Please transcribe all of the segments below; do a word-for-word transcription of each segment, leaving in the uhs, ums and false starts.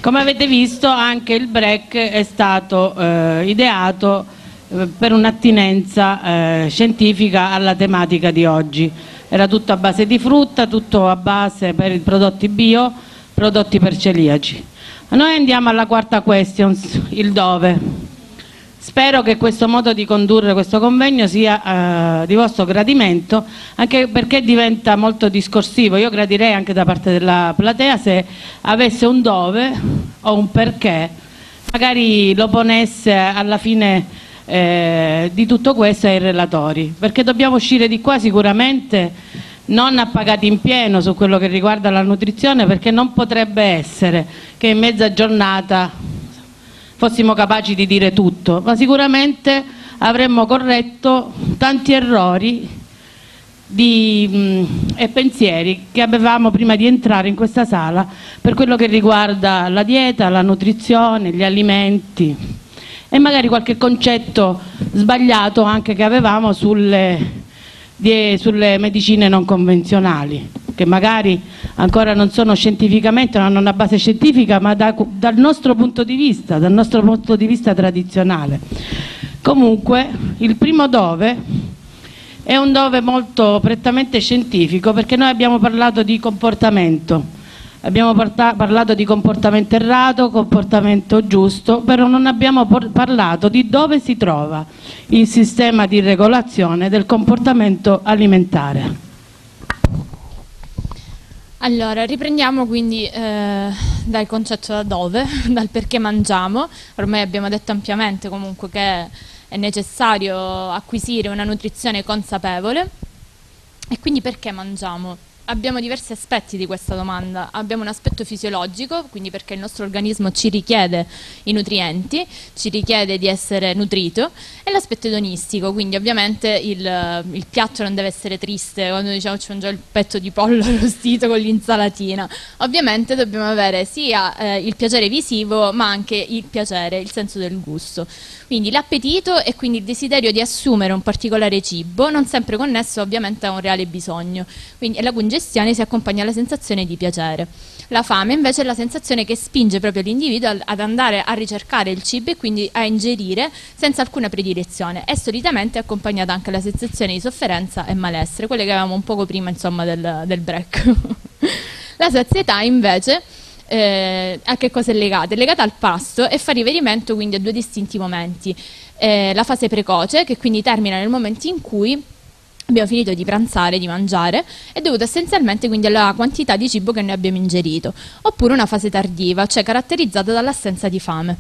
Come avete visto, anche il break è stato eh, ideato eh, per un'attinenza eh, scientifica alla tematica di oggi. Era tutto a base di frutta, tutto a base per i prodotti bio, prodotti per celiaci. Noi andiamo alla quarta question, il dove. Spero che questo modo di condurre questo convegno sia eh, di vostro gradimento, anche perché diventa molto discorsivo. Io gradirei anche da parte della platea se avesse un dove o un perché, magari lo ponesse alla fine eh, di tutto questo ai relatori, perché dobbiamo uscire di qua sicuramente non appagati in pieno su quello che riguarda la nutrizione, perché non potrebbe essere che in mezza giornata fossimo capaci di dire tutto, ma sicuramente avremmo corretto tanti errori di, mh, e pensieri che avevamo prima di entrare in questa sala per quello che riguarda la dieta, la nutrizione, gli alimenti e magari qualche concetto sbagliato anche che avevamo sulle, di, sulle medicine non convenzionali, che magari ancora non sono scientificamente, non hanno una base scientifica, ma da, dal nostro punto di vista, dal nostro punto di vista tradizionale. Comunque, il primo dove è un dove molto prettamente scientifico, perché noi abbiamo parlato di comportamento, abbiamo parlato di comportamento errato, comportamento giusto, però non abbiamo parlato di dove si trova il sistema di regolazione del comportamento alimentare. Allora, riprendiamo quindi eh, dal concetto da dove, dal perché mangiamo. Ormai abbiamo detto ampiamente comunque che è necessario acquisire una nutrizione consapevole. E quindi perché mangiamo? Abbiamo diversi aspetti di questa domanda. Abbiamo un aspetto fisiologico, quindi perché il nostro organismo ci richiede i nutrienti, ci richiede di essere nutrito, e l'aspetto edonistico, quindi ovviamente il, il piatto non deve essere triste, quando diciamo ci mangiamo il petto di pollo arrostito con l'insalatina. Ovviamente dobbiamo avere sia eh, il piacere visivo, ma anche il piacere, il senso del gusto. Quindi l'appetito e quindi il desiderio di assumere un particolare cibo, non sempre connesso ovviamente a un reale bisogno. Quindi la congestione si accompagna alla sensazione di piacere. La fame invece è la sensazione che spinge proprio l'individuo ad andare a ricercare il cibo e quindi a ingerire senza alcuna predilezione, e solitamente è accompagnata anche alla sensazione di sofferenza e malessere, quelle che avevamo un poco prima, insomma, del, del break. La sazietà invece Eh, a che cosa è legata? È legata al pasto e fa riferimento quindi a due distinti momenti. Eh, la fase precoce, che quindi termina nel momento in cui abbiamo finito di pranzare, di mangiare, è dovuta essenzialmente quindi alla quantità di cibo che noi abbiamo ingerito, oppure una fase tardiva, cioè caratterizzata dall'assenza di fame.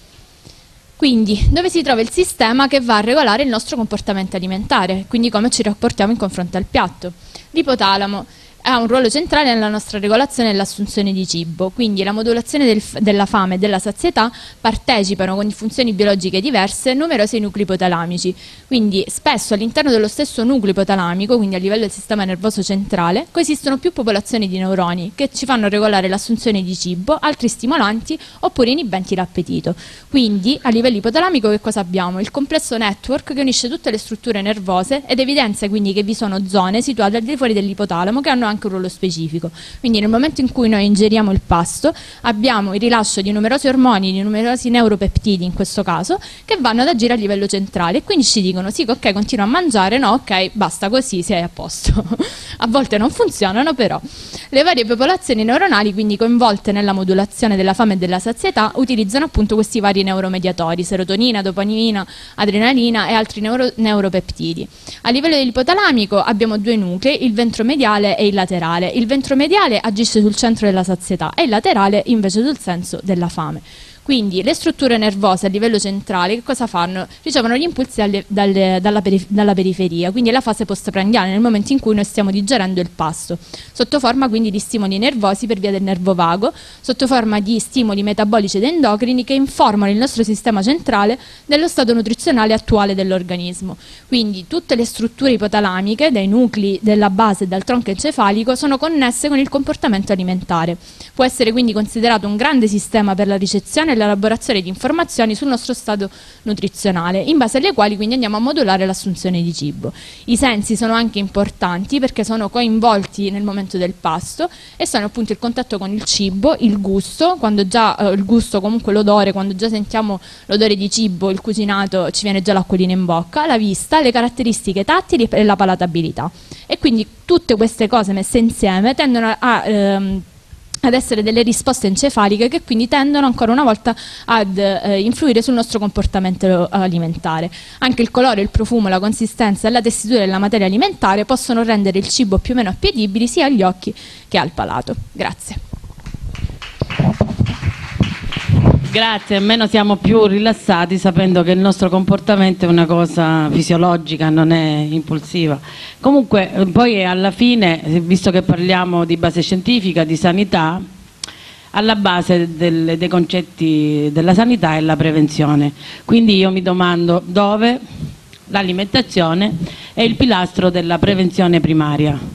Quindi dove si trova il sistema che va a regolare il nostro comportamento alimentare, quindi come ci rapportiamo in confronto al piatto. L'ipotalamo ha un ruolo centrale nella nostra regolazione e nell'assunzione di cibo, quindi la modulazione del, della fame e della sazietà partecipano con funzioni biologiche diverse numerosi nuclei ipotalamici, quindi spesso all'interno dello stesso nucleo ipotalamico, quindi a livello del sistema nervoso centrale, coesistono più popolazioni di neuroni che ci fanno regolare l'assunzione di cibo, altri stimolanti oppure inibenti l'appetito. Quindi a livello ipotalamico che cosa abbiamo? Il complesso network che unisce tutte le strutture nervose ed evidenzia quindi che vi sono zone situate al di fuori dell'ipotalamo che hanno anche un ruolo specifico. Quindi nel momento in cui noi ingeriamo il pasto abbiamo il rilascio di numerosi ormoni, di numerosi neuropeptidi in questo caso, che vanno ad agire a livello centrale e quindi ci dicono sì, ok, continua a mangiare, no, ok, basta così, sei a posto. A volte non funzionano, però le varie popolazioni neuronali quindi coinvolte nella modulazione della fame e della sazietà utilizzano appunto questi vari neuromediatori, serotonina, dopamina, adrenalina e altri neuro neuropeptidi. A livello dell'ipotalamico abbiamo due nuclei, il ventromediale e il laterale. Il ventromediale agisce sul centro della sazietà e il laterale invece sul senso della fame. Quindi le strutture nervose a livello centrale che cosa fanno? Ricevono gli impulsi alle, dalle, dalla, perif dalla periferia, quindi è la fase postprandiana, nel momento in cui noi stiamo digerendo il pasto, sotto forma quindi di stimoli nervosi per via del nervo vago, sotto forma di stimoli metabolici ed endocrini che informano il nostro sistema centrale dello stato nutrizionale attuale dell'organismo. Quindi tutte le strutture ipotalamiche, dai nuclei della base e dal tronco encefalico, sono connesse con il comportamento alimentare. Può essere quindi considerato un grande sistema per la ricezione e l'elaborazione di informazioni sul nostro stato nutrizionale, in base alle quali quindi andiamo a modulare l'assunzione di cibo. I sensi sono anche importanti perché sono coinvolti nel momento del pasto e sono appunto il contatto con il cibo, il gusto, quando già eh, il gusto comunque l'odore, quando già sentiamo l'odore di cibo, il cucinato, ci viene già l'acquolina in bocca, la vista, le caratteristiche tattili e la palatabilità. E quindi tutte queste cose messe insieme tendono a, a ehm, ad essere delle risposte encefaliche che quindi tendono ancora una volta ad eh, influire sul nostro comportamento alimentare. Anche il colore, il profumo, la consistenza e la tessitura della materia alimentare possono rendere il cibo più o meno appetibile sia agli occhi che al palato. Grazie. Grazie, almeno siamo più rilassati sapendo che il nostro comportamento è una cosa fisiologica, non è impulsiva. Comunque, poi alla fine, visto che parliamo di base scientifica, di sanità, alla base del, dei concetti della sanità è la prevenzione. Quindi io mi domando dove l'alimentazione è il pilastro della prevenzione primaria.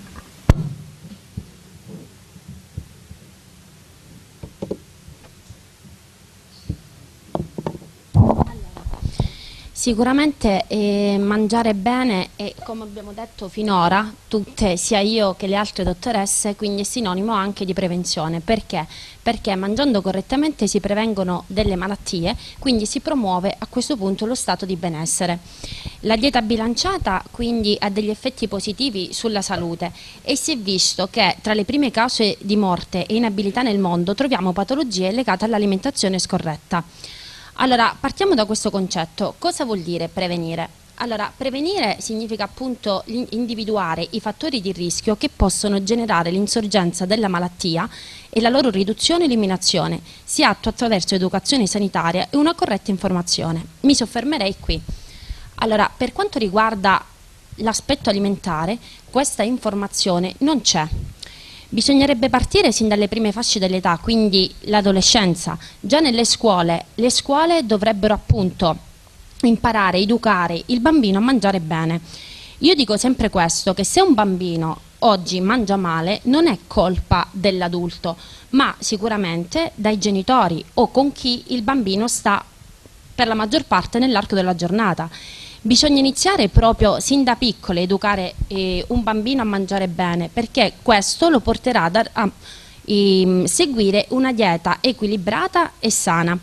Sicuramente eh, mangiare bene è, come abbiamo detto finora, tutte, sia io che le altre dottoresse, quindi è sinonimo anche di prevenzione. Perché? Perché mangiando correttamente si prevengono delle malattie, quindi si promuove a questo punto lo stato di benessere. La dieta bilanciata quindi ha degli effetti positivi sulla salute e si è visto che tra le prime cause di morte e inabilità nel mondo troviamo patologie legate all'alimentazione scorretta. Allora, partiamo da questo concetto. Cosa vuol dire prevenire? Allora, prevenire significa appunto individuare i fattori di rischio che possono generare l'insorgenza della malattia e la loro riduzione e eliminazione. Si attua attraverso educazione sanitaria e una corretta informazione. Mi soffermerei qui. Allora, per quanto riguarda l'aspetto alimentare, questa informazione non c'è. Bisognerebbe partire sin dalle prime fasce dell'età, quindi l'adolescenza. Già nelle scuole, le scuole dovrebbero appunto imparare, educare il bambino a mangiare bene. Io dico sempre questo, che se un bambino oggi mangia male non è colpa dell'adulto, ma sicuramente dai genitori o con chi il bambino sta per la maggior parte nell'arco della giornata. Bisogna iniziare proprio sin da piccole, educare eh, un bambino a mangiare bene, perché questo lo porterà da, a eh, seguire una dieta equilibrata e sana.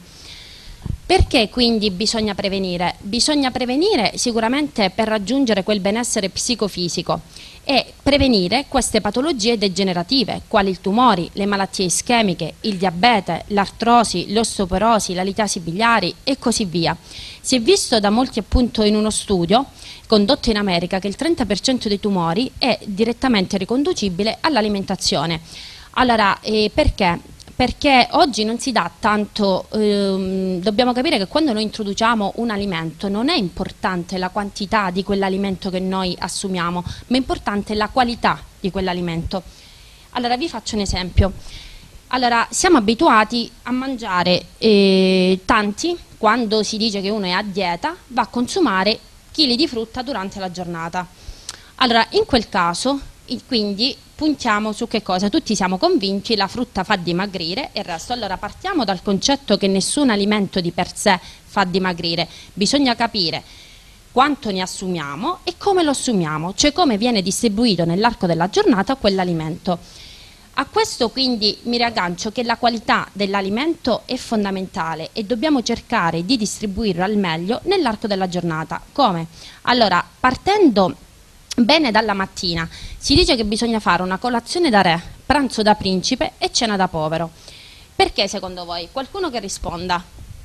Perché quindi bisogna prevenire? Bisogna prevenire sicuramente per raggiungere quel benessere psicofisico e prevenire queste patologie degenerative, quali i tumori, le malattie ischemiche, il diabete, l'artrosi, l'osteoporosi, la litasi biliari e così via. Si è visto da molti appunto in uno studio condotto in America che il trenta per cento dei tumori è direttamente riconducibile all'alimentazione. Allora, eh, perché? Perché oggi non si dà tanto, ehm, dobbiamo capire che quando noi introduciamo un alimento non è importante la quantità di quell'alimento che noi assumiamo, ma è importante la qualità di quell'alimento. Allora vi faccio un esempio. Allora, siamo abituati a mangiare eh, tanti, quando si dice che uno è a dieta, va a consumare chili di frutta durante la giornata. Allora, in quel caso, quindi puntiamo su che cosa? Tutti siamo convinti la frutta fa dimagrire e il resto. Allora partiamo dal concetto che nessun alimento di per sé fa dimagrire, bisogna capire quanto ne assumiamo e come lo assumiamo, cioè come viene distribuito nell'arco della giornata quell'alimento. A questo quindi mi riaggancio che la qualità dell'alimento è fondamentale e dobbiamo cercare di distribuirlo al meglio nell'arco della giornata. Come? Allora, partendo bene dalla mattina, si dice che bisogna fare una colazione da re, pranzo da principe e cena da povero. Perché secondo voi? Qualcuno che risponda.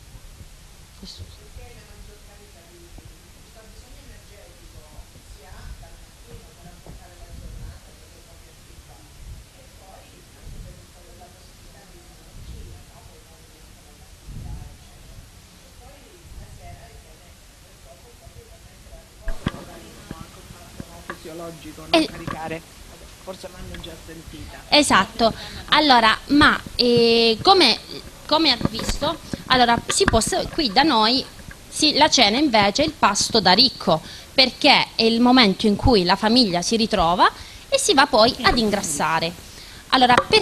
Non eh, caricare, forse l'hanno già sentita. Esatto, allora, ma eh, come, come ha visto, allora si può, qui da noi si, la cena invece è il pasto da ricco, perché è il momento in cui la famiglia si ritrova e si va poi ad ingrassare. Allora, perché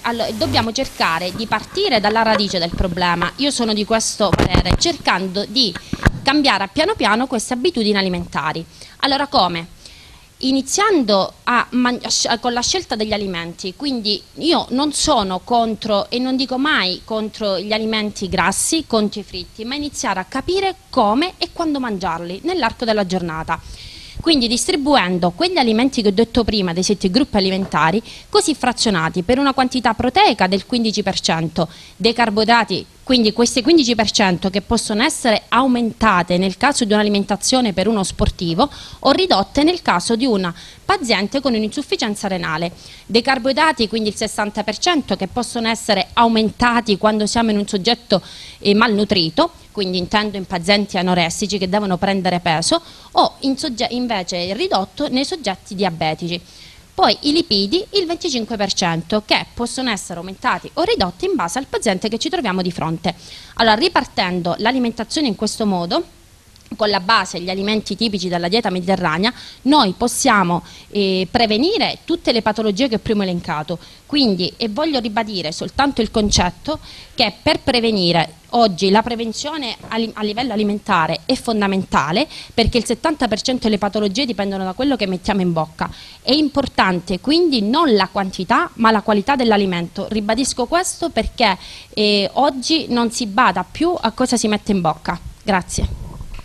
allora, dobbiamo cercare di partire dalla radice del problema. Io sono di questo parere, cercando di cambiare a piano piano queste abitudini alimentari. Allora come? Iniziando a con la scelta degli alimenti, quindi io non sono contro e non dico mai contro gli alimenti grassi, contro i fritti, ma iniziare a capire come e quando mangiarli nell'arco della giornata. Quindi distribuendo quegli alimenti che ho detto prima, dei sette gruppi alimentari, così frazionati per una quantità proteica del quindici per cento, dei carboidrati, quindi questi quindici per cento che possono essere aumentate nel caso di un'alimentazione per uno sportivo o ridotte nel caso di una paziente con un'insufficienza renale. Dei carboidrati, quindi il sessanta per cento, che possono essere aumentati quando siamo in un soggetto eh, malnutrito, quindi intendo in pazienti anoressici che devono prendere peso, o in invece ridotto nei soggetti diabetici. Poi i lipidi, il venticinque per cento, che possono essere aumentati o ridotti in base al paziente che ci troviamo di fronte. Allora, ripartendo l'alimentazione in questo modo, con la base gli alimenti tipici della dieta mediterranea, noi possiamo eh, prevenire tutte le patologie che prima ho elencato. Quindi, e voglio ribadire soltanto il concetto che per prevenire, oggi la prevenzione a livello alimentare è fondamentale, perché il settanta per cento delle patologie dipendono da quello che mettiamo in bocca. È importante quindi non la quantità ma la qualità dell'alimento. Ribadisco questo perché eh, oggi non si bada più a cosa si mette in bocca. Grazie.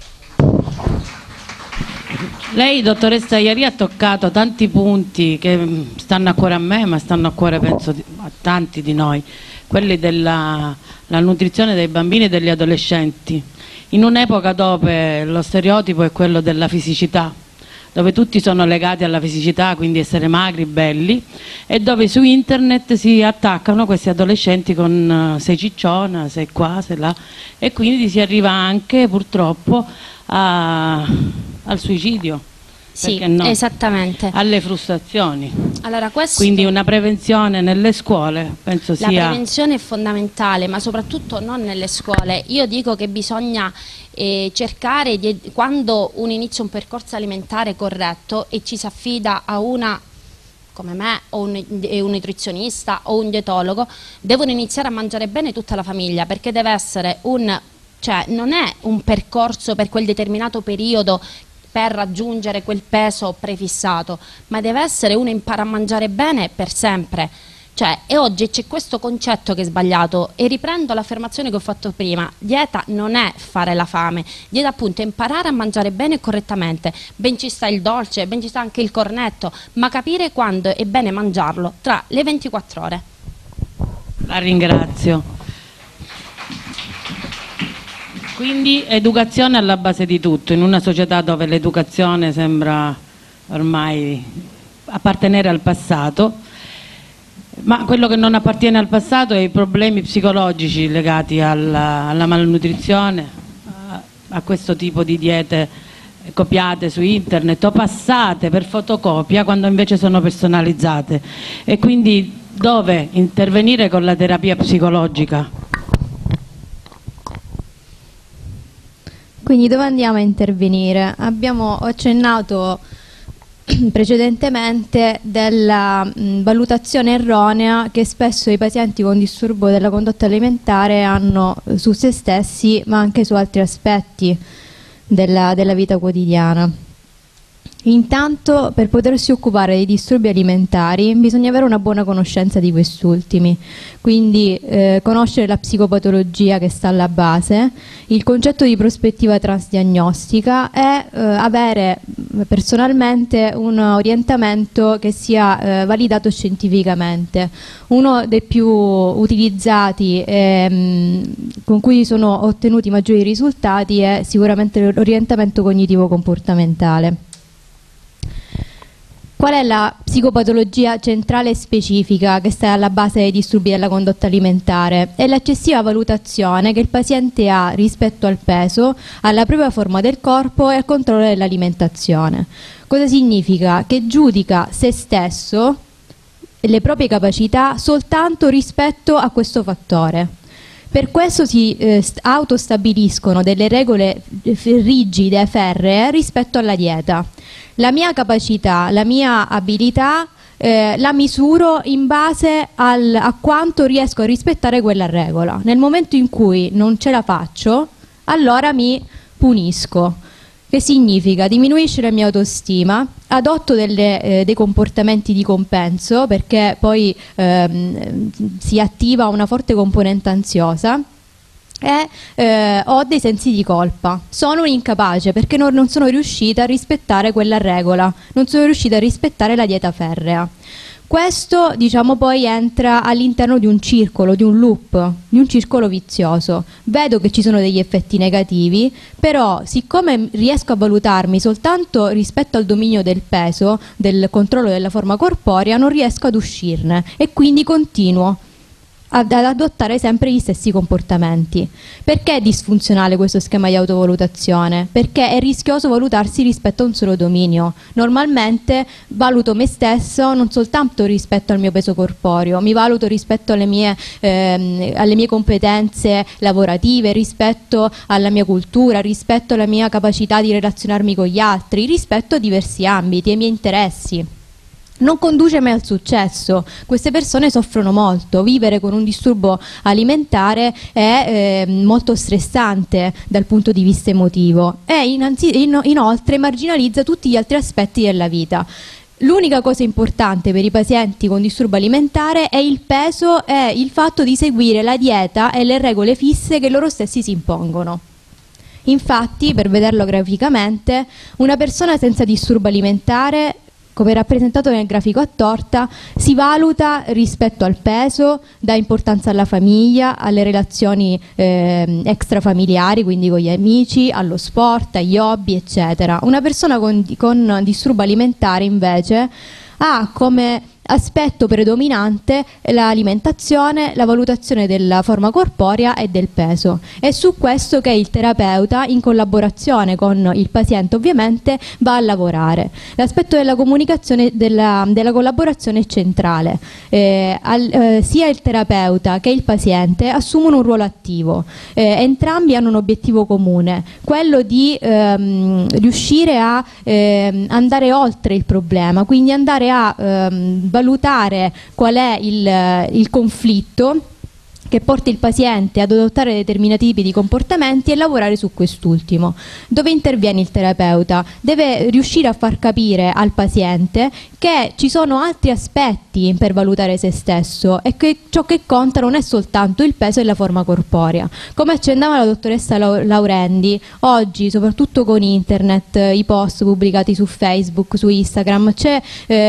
Lei, dottoressa Iari, ha toccato tanti punti che stanno a cuore a me, ma stanno a cuore penso a tanti di noi, quelli della la nutrizione dei bambini e degli adolescenti, in un'epoca dove lo stereotipo è quello della fisicità, dove tutti sono legati alla fisicità, quindi essere magri, belli, e dove su internet si attaccano questi adolescenti con sei cicciona, sei qua, sei là, e quindi si arriva anche purtroppo a, al suicidio. Sì, no? Esattamente. Alle frustrazioni. Allora, questo... Quindi una prevenzione nelle scuole penso sia... La prevenzione è fondamentale, ma soprattutto non nelle scuole. Io dico che bisogna eh, cercare, di, quando uno inizia un percorso alimentare corretto e ci si affida a una come me o un, un nutrizionista o un dietologo, devono iniziare a mangiare bene tutta la famiglia, perché deve essere un... cioè non è un percorso per quel determinato periodo per raggiungere quel peso prefissato, ma deve essere uno impara a mangiare bene per sempre. Cioè, e oggi c'è questo concetto che è sbagliato, e riprendo l'affermazione che ho fatto prima: dieta non è fare la fame, dieta appunto è imparare a mangiare bene e correttamente. Ben ci sta il dolce, ben ci sta anche il cornetto, ma capire quando è bene mangiarlo tra le ventiquattro ore. La ringrazio. Quindi educazione alla base di tutto, in una società dove l'educazione sembra ormai appartenere al passato, ma quello che non appartiene al passato è i problemi psicologici legati alla, alla malnutrizione, a, a questo tipo di diete copiate su internet o passate per fotocopia quando invece sono personalizzate, e quindi dove intervenire con la terapia psicologica. Quindi dove andiamo a intervenire? Abbiamo accennato precedentemente della mh, valutazione erronea che spesso i pazienti con disturbo della condotta alimentare hanno su se stessi, ma anche su altri aspetti della, della vita quotidiana. Intanto, per potersi occupare dei disturbi alimentari bisogna avere una buona conoscenza di quest'ultimi, quindi eh, conoscere la psicopatologia che sta alla base, il concetto di prospettiva transdiagnostica e eh, avere personalmente un orientamento che sia eh, validato scientificamente. Uno dei più utilizzati e mh, con cui sono ottenuti maggiori risultati è sicuramente l'orientamento cognitivo comportamentale. Qual è la psicopatologia centrale e specifica che sta alla base dei disturbi della condotta alimentare? È l'eccessiva valutazione che il paziente ha rispetto al peso, alla propria forma del corpo e al controllo dell'alimentazione. Cosa significa? Che giudica se stesso e le proprie capacità soltanto rispetto a questo fattore. Per questo si eh, autostabiliscono delle regole rigide e ferree rispetto alla dieta. La mia capacità, la mia abilità eh, la misuro in base al, a quanto riesco a rispettare quella regola. Nel momento in cui non ce la faccio, allora mi punisco. Che significa? Diminuisce la mia autostima, adotto delle, eh, dei comportamenti di compenso, perché poi ehm, si attiva una forte componente ansiosa, e eh, ho dei sensi di colpa. Sono incapace perché non, non sono riuscita a rispettare quella regola, non sono riuscita a rispettare la dieta ferrea. Questo, diciamo, poi entra all'interno di un circolo, di un loop, di un circolo vizioso. Vedo che ci sono degli effetti negativi, però siccome riesco a valutarmi soltanto rispetto al dominio del peso, del controllo della forma corporea, non riesco ad uscirne e quindi continuo ad adottare sempre gli stessi comportamenti. Perché è disfunzionale questo schema di autovalutazione? Perché è rischioso valutarsi rispetto a un solo dominio. Normalmente valuto me stesso non soltanto rispetto al mio peso corporeo, mi valuto rispetto alle mie, ehm, alle mie competenze lavorative, rispetto alla mia cultura, rispetto alla mia capacità di relazionarmi con gli altri, rispetto a diversi ambiti, ai miei interessi. Non conduce mai al successo. Queste persone soffrono molto. Vivere con un disturbo alimentare è eh, molto stressante dal punto di vista emotivo e innanzi, in, inoltre marginalizza tutti gli altri aspetti della vita. L'unica cosa importante per i pazienti con disturbo alimentare è il peso e il fatto di seguire la dieta e le regole fisse che loro stessi si impongono. Infatti, per vederlo graficamente, una persona senza disturbo alimentare, come rappresentato nel grafico a torta, si valuta rispetto al peso, dà importanza alla famiglia, alle relazioni eh, extrafamiliari, quindi con gli amici, allo sport, agli hobby, eccetera. Una persona con, con disturbo alimentare invece ha come aspetto predominante l'alimentazione, la valutazione della forma corporea e del peso. È su questo che il terapeuta, in collaborazione con il paziente ovviamente, va a lavorare. L'aspetto della comunicazione, della, della collaborazione è centrale. Eh, al, eh, sia il terapeuta che il paziente assumono un ruolo attivo. Eh, entrambi hanno un obiettivo comune, quello di ehm, riuscire a ehm, andare oltre il problema, quindi andare a ehm, valutare qual è il, il conflitto che porta il paziente ad adottare determinati tipi di comportamenti e lavorare su quest'ultimo. Dove interviene il terapeuta? Deve riuscire a far capire al paziente che ci sono altri aspetti per valutare se stesso e che ciò che conta non è soltanto il peso e la forma corporea. Come accennava la dottoressa Laurendi, oggi, soprattutto con internet, i post pubblicati su Facebook, su Instagram, c'è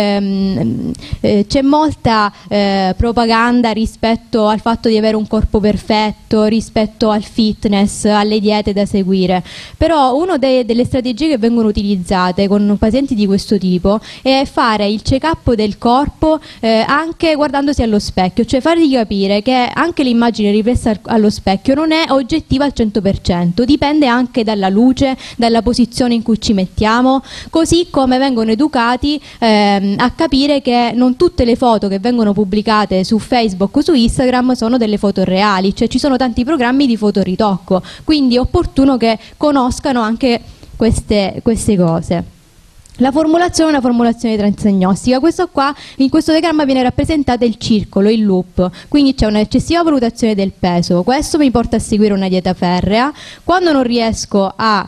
ehm, eh, c'è molta eh, propaganda rispetto al fatto di avere un corpo perfetto, rispetto al fitness, alle diete da seguire. Però una delle strategie che vengono utilizzate con pazienti di questo tipo è fare il check-up del corpo eh, anche guardandosi allo specchio, cioè fargli capire che anche l'immagine riflessa allo specchio non è oggettiva al cento per cento, dipende anche dalla luce, dalla posizione in cui ci mettiamo, così come vengono educati ehm, a capire che non tutte le foto che vengono pubblicate su Facebook o su Instagram sono delle foto reali, cioè ci sono tanti programmi di fotoritocco, quindi è opportuno che conoscano anche queste, queste cose. La formulazione è una formulazione transdiagnostica. Questo qua, in questo diagramma viene rappresentato il circolo, il loop, quindi c'è un'eccessiva valutazione del peso, questo mi porta a seguire una dieta ferrea. Quando non riesco a,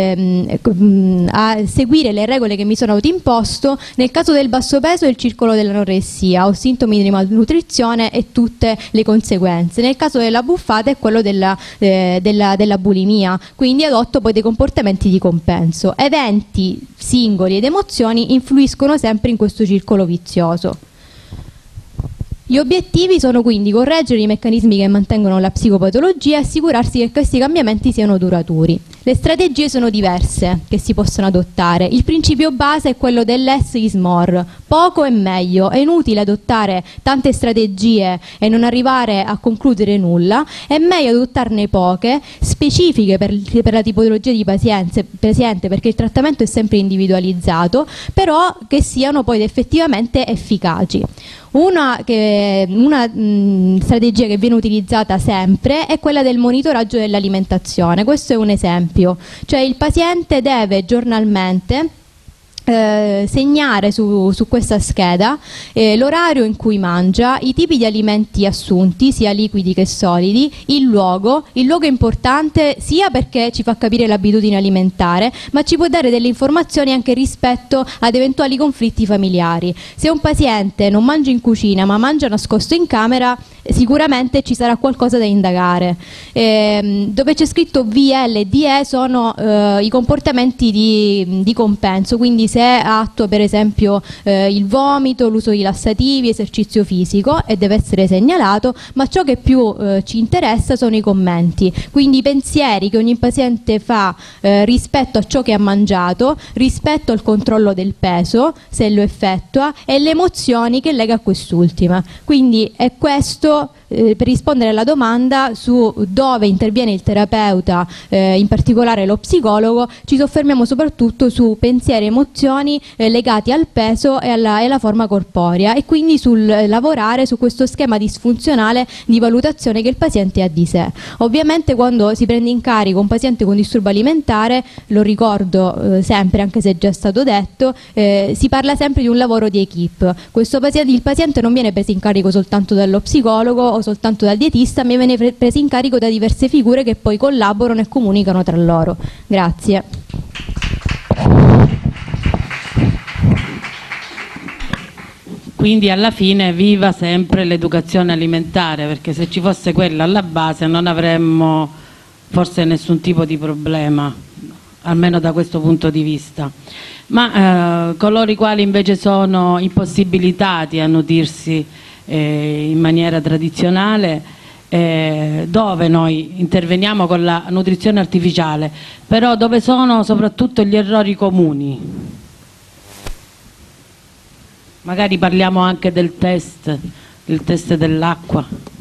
ehm, a seguire le regole che mi sono autoimposto, nel caso del basso peso è il circolo dell'anoressia, ho sintomi di malnutrizione e tutte le conseguenze. Nel caso della buffata è quello della, eh, della, della bulimia, quindi adotto poi dei comportamenti di compenso. Eventi singoli ed emozioni influiscono sempre in questo circolo vizioso. Gli obiettivi sono quindi correggere i meccanismi che mantengono la psicopatologia e assicurarsi che questi cambiamenti siano duraturi. Le strategie sono diverse che si possono adottare. Il principio base è quello del less is more, poco è meglio. È inutile adottare tante strategie e non arrivare a concludere nulla, è meglio adottarne poche, specifiche per, per la tipologia di paziente, paziente, perché il trattamento è sempre individualizzato, però che siano poi effettivamente efficaci. Una, che, una mh, strategia che viene utilizzata sempre è quella del monitoraggio dell'alimentazione. Questo è un esempio, cioè il paziente deve giornalmente Eh, segnare su, su questa scheda eh, l'orario in cui mangia, i tipi di alimenti assunti, sia liquidi che solidi, il luogo. Il luogo è importante sia perché ci fa capire l'abitudine alimentare, ma ci può dare delle informazioni anche rispetto ad eventuali conflitti familiari. Se un paziente non mangia in cucina ma mangia nascosto in camera, sicuramente ci sarà qualcosa da indagare. Eh, dove c'è scritto V L D E sono eh, i comportamenti di, di compenso, quindi se attua per esempio eh, il vomito, l'uso di lassativi, esercizio fisico, e deve essere segnalato, ma ciò che più eh, ci interessa sono i commenti, quindi i pensieri che ogni paziente fa eh, rispetto a ciò che ha mangiato, rispetto al controllo del peso, se lo effettua, e le emozioni che lega a quest'ultima. Quindi è questo Eh, per rispondere alla domanda su dove interviene il terapeuta, eh, in particolare lo psicologo. Ci soffermiamo soprattutto su pensieri e emozioni eh, legati al peso e alla, e alla forma corporea, e quindi sul eh, lavorare su questo schema disfunzionale di valutazione che il paziente ha di sé. Ovviamente quando si prende in carico un paziente con disturbo alimentare, lo ricordo eh, sempre, anche se è già stato detto, eh, si parla sempre di un lavoro di equip. Questo paziente, il paziente non viene preso in carico soltanto dallo psicologo o soltanto dal dietista, ma viene pre preso in carico da diverse figure che poi collaborano e comunicano tra loro. Grazie. Quindi alla fine viva sempre l'educazione alimentare, perché se ci fosse quella alla base non avremmo forse nessun tipo di problema, almeno da questo punto di vista. Ma eh, coloro i quali invece sono impossibilitati a nutrirsi Eh, in maniera tradizionale, eh, dove noi interveniamo con la nutrizione artificiale, però dove sono soprattutto gli errori comuni. Magari parliamo anche del test, il test dell'acqua.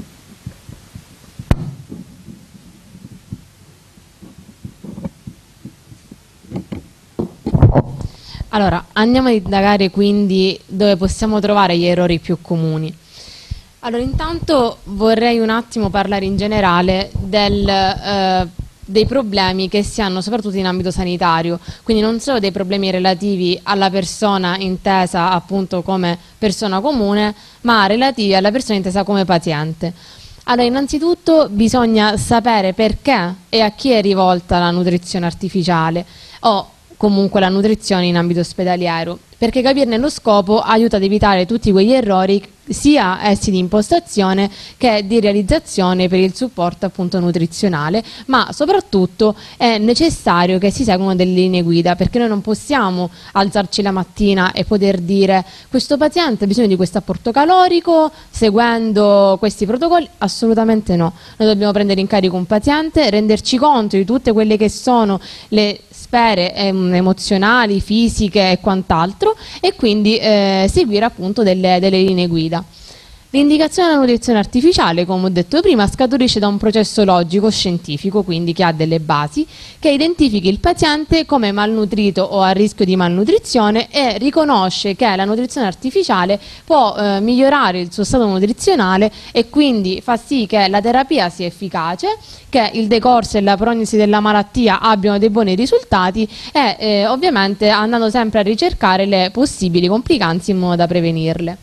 Allora, andiamo a indagare quindi dove possiamo trovare gli errori più comuni. Allora, intanto vorrei un attimo parlare in generale del, eh, dei problemi che si hanno soprattutto in ambito sanitario, quindi non solo dei problemi relativi alla persona intesa appunto come persona comune, ma relativi alla persona intesa come paziente. Allora, innanzitutto bisogna sapere perché e a chi è rivolta la nutrizione artificiale o comunque la nutrizione in ambito ospedaliero, perché capirne lo scopo aiuta ad evitare tutti quegli errori, sia essi di impostazione che di realizzazione per il supporto appunto nutrizionale, ma soprattutto è necessario che si seguano delle linee guida, perché noi non possiamo alzarci la mattina e poter dire questo paziente ha bisogno di questo apporto calorico seguendo questi protocolli. Assolutamente no, noi dobbiamo prendere in carico un paziente, renderci conto di tutte quelle che sono le sfere emozionali, fisiche e quant'altro, e quindi eh, seguire appunto delle, delle linee guida. L'indicazione della nutrizione artificiale, come ho detto prima, scaturisce da un processo logico scientifico, quindi che ha delle basi, che identifichi il paziente come malnutrito o a rischio di malnutrizione e riconosce che la nutrizione artificiale può eh, migliorare il suo stato nutrizionale e quindi fa sì che la terapia sia efficace, che il decorso e la prognosi della malattia abbiano dei buoni risultati e eh, ovviamente andando sempre a ricercare le possibili complicanze in modo da prevenirle.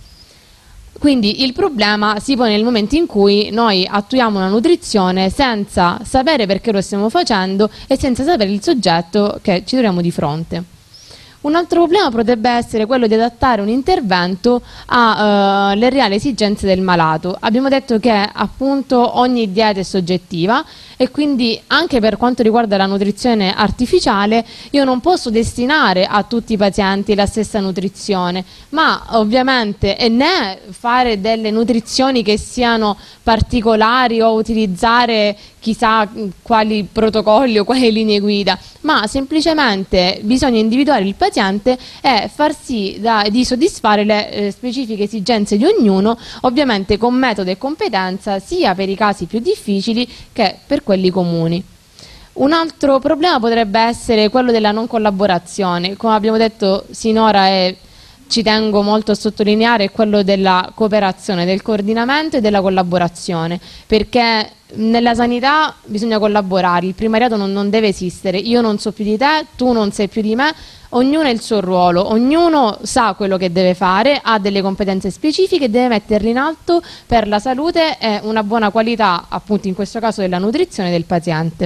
Quindi il problema si pone nel momento in cui noi attuiamo una nutrizione senza sapere perché lo stiamo facendo e senza sapere il soggetto che ci troviamo di fronte. Un altro problema potrebbe essere quello di adattare un intervento alle uh, reali esigenze del malato. Abbiamo detto che appunto ogni dieta è soggettiva e quindi anche per quanto riguarda la nutrizione artificiale io non posso destinare a tutti i pazienti la stessa nutrizione, ma ovviamente e né fare delle nutrizioni che siano particolari o utilizzare chissà quali protocolli o quali linee guida, ma semplicemente bisogna individuare il paziente e far sì da, di soddisfare le eh, specifiche esigenze di ognuno, ovviamente con metodo e competenza sia per i casi più difficili che per quelli comuni. Un altro problema potrebbe essere quello della non collaborazione, come abbiamo detto sinora e ci tengo molto a sottolineare, è quello della cooperazione, del coordinamento e della collaborazione, perché nella sanità bisogna collaborare, il primariato non, non deve esistere, io non so più di te, tu non sai più di me, ognuno ha il suo ruolo, ognuno sa quello che deve fare, ha delle competenze specifiche e deve metterle in alto per la salute e una buona qualità, appunto in questo caso della nutrizione del paziente.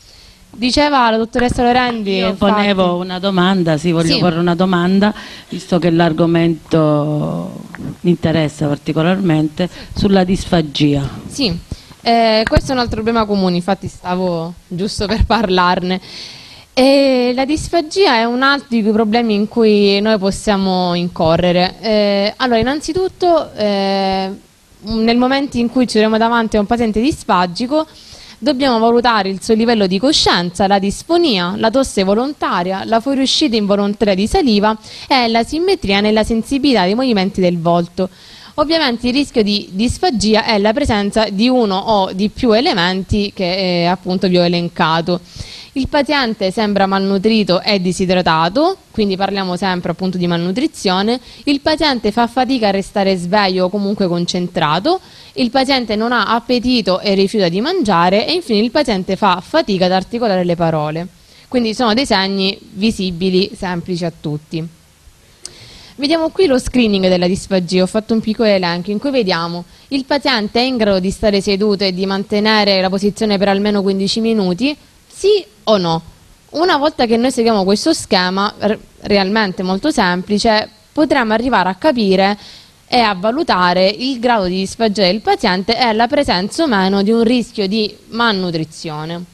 Diceva la dottoressa Lorendi. Io infatti, ponevo una domanda, sì, voglio sì. porre una domanda, visto che l'argomento mi interessa particolarmente, sulla disfagia. Sì, eh, questo è un altro problema comune, infatti stavo giusto per parlarne. E la disfagia è un altro di quei problemi in cui noi possiamo incorrere. Eh, allora, innanzitutto, eh, nel momento in cui ci troviamo davanti a un paziente disfagico, dobbiamo valutare il suo livello di coscienza, la disfonia, la tosse volontaria, la fuoriuscita involontaria di saliva e la simmetria nella sensibilità dei movimenti del volto. Ovviamente il rischio di disfagia è la presenza di uno o di più elementi che eh, appunto vi ho elencato. Il paziente sembra malnutrito e disidratato, quindi parliamo sempre appunto di malnutrizione. Il paziente fa fatica a restare sveglio o comunque concentrato. Il paziente non ha appetito e rifiuta di mangiare e infine il paziente fa fatica ad articolare le parole. Quindi sono dei segni visibili, semplici a tutti. Vediamo qui lo screening della disfagia, ho fatto un piccolo elenco in cui vediamo il paziente è in grado di stare seduto e di mantenere la posizione per almeno quindici minuti, sì o no? Una volta che noi seguiamo questo schema, realmente molto semplice, potremo arrivare a capire e a valutare il grado di disfagia del paziente e la presenza o meno di un rischio di malnutrizione.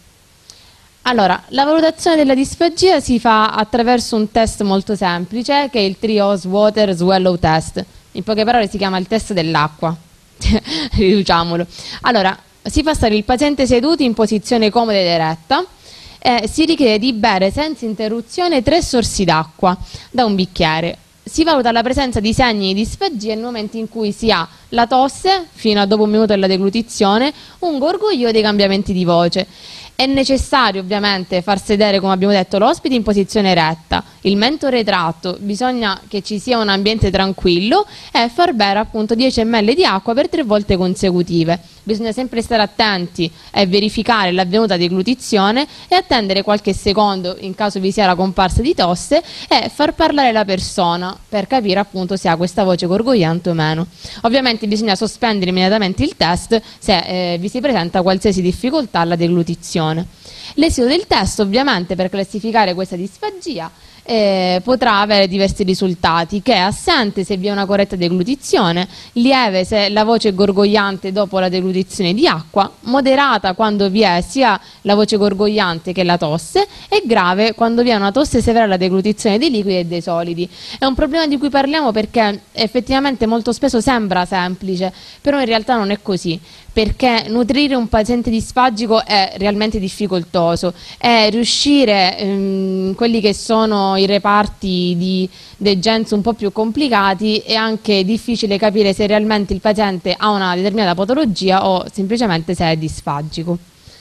Allora, la valutazione della disfagia si fa attraverso un test molto semplice che è il Three O's Water Swallow Test. In poche parole si chiama il test dell'acqua. Riduciamolo. Allora, si fa stare il paziente seduto in posizione comoda ed eretta e si richiede di bere senza interruzione tre sorsi d'acqua da un bicchiere. Si valuta la presenza di segni di disfagia nel momento in cui si ha la tosse, fino a dopo un minuto della deglutizione, un gorgoglio e dei cambiamenti di voce. È necessario ovviamente far sedere, come abbiamo detto, l'ospite in posizione eretta, il mento retratto, bisogna che ci sia un ambiente tranquillo e far bere appunto dieci millilitri di acqua per tre volte consecutive. Bisogna sempre stare attenti e verificare l'avvenuta deglutizione e attendere qualche secondo in caso vi sia la comparsa di tosse e far parlare la persona per capire appunto se ha questa voce gorgogliante o meno. Ovviamente bisogna sospendere immediatamente il test se eh, vi si presenta qualsiasi difficoltà alla deglutizione. L'esito del test ovviamente per classificare questa disfagia eh, potrà avere diversi risultati, che è assente se vi è una corretta deglutizione, lieve se la voce è gorgogliante dopo la deglutizione di acqua, moderata quando vi è sia la voce gorgogliante che la tosse e grave quando vi è una tosse severa alla deglutizione dei liquidi e dei solidi. È un problema di cui parliamo perché effettivamente molto spesso sembra semplice, però in realtà non è così, perché nutrire un paziente disfagico è realmente difficoltoso e riuscire in quelli che sono i reparti di degenza un po' più complicati è anche difficile capire se realmente il paziente ha una determinata patologia o semplicemente se è disfagico.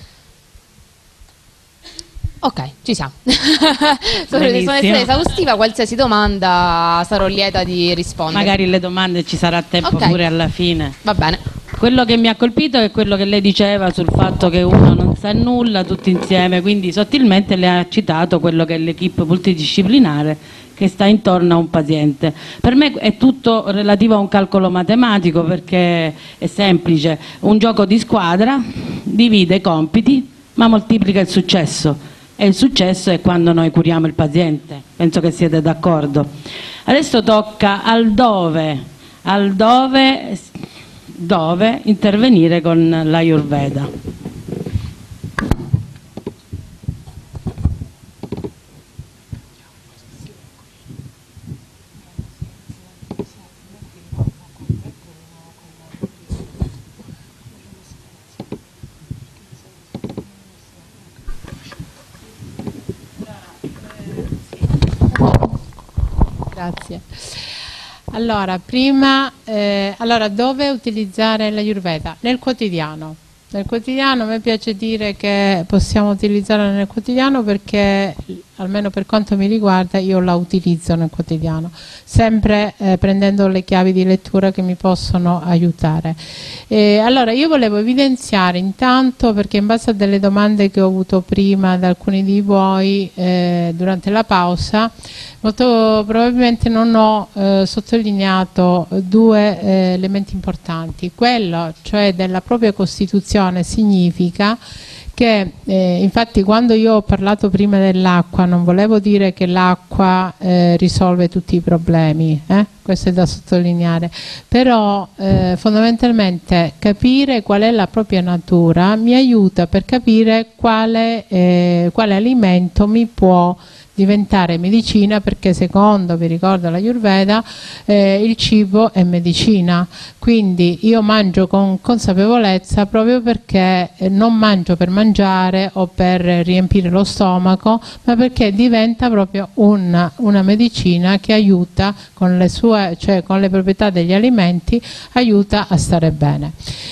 Ok, ci siamo. Sono stata esaustiva, qualsiasi domanda sarò lieta di rispondere. Magari le domande ci sarà tempo okay. pure alla fine. Va bene. Quello che mi ha colpito è quello che lei diceva sul fatto che uno non sa nulla tutti insieme, quindi sottilmente le ha citato quello che è l'equipe multidisciplinare che sta intorno a un paziente. Per me è tutto relativo a un calcolo matematico perché è semplice, un gioco di squadra divide i compiti ma moltiplica il successo e il successo è quando noi curiamo il paziente, penso che siete d'accordo. Adesso tocca al dove, al dove dove intervenire con l'Ayurveda. Grazie. Allora, prima, eh, allora, dove utilizzare l'Ayurveda? Nel quotidiano. Nel quotidiano a me piace dire che possiamo utilizzarla nel quotidiano perché almeno per quanto mi riguarda, io la utilizzo nel quotidiano, sempre eh, prendendo le chiavi di lettura che mi possono aiutare. E allora io volevo evidenziare intanto, perché in base a delle domande che ho avuto prima da alcuni di voi eh, durante la pausa, molto probabilmente non ho eh, sottolineato due eh, elementi importanti. Quello, cioè, della propria Costituzione significa che eh, infatti quando io ho parlato prima dell'acqua non volevo dire che l'acqua eh, risolve tutti i problemi, eh? Questo è da sottolineare, però eh, fondamentalmente capire qual è la propria natura mi aiuta per capire quale, eh, quale alimento mi può diventare medicina, perché secondo, vi ricordo l'Ayurveda, eh, il cibo è medicina, quindi io mangio con consapevolezza proprio perché eh, non mangio per mangiare o per riempire lo stomaco, ma perché diventa proprio una, una medicina che aiuta con le sue, cioè con le proprietà degli alimenti, aiuta a stare bene.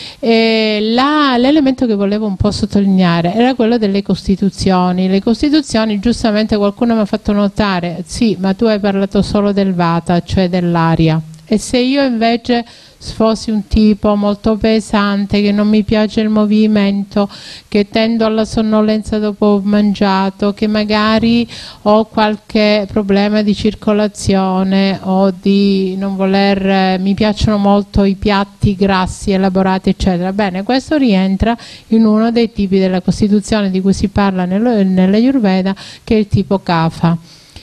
L'elemento che volevo un po' sottolineare era quello delle Costituzioni. Le Costituzioni, giustamente qualcuno mi ha fatto notare, sì, ma tu hai parlato solo del Vata, cioè dell'aria, e se io invece fossi un tipo molto pesante, che non mi piace il movimento, che tendo alla sonnolenza dopo mangiato, che magari ho qualche problema di circolazione o di non voler, mi piacciono molto i piatti grassi, elaborati, eccetera. Bene, questo rientra in uno dei tipi della Costituzione di cui si parla nell'Ayurveda, che è il tipo Kapha,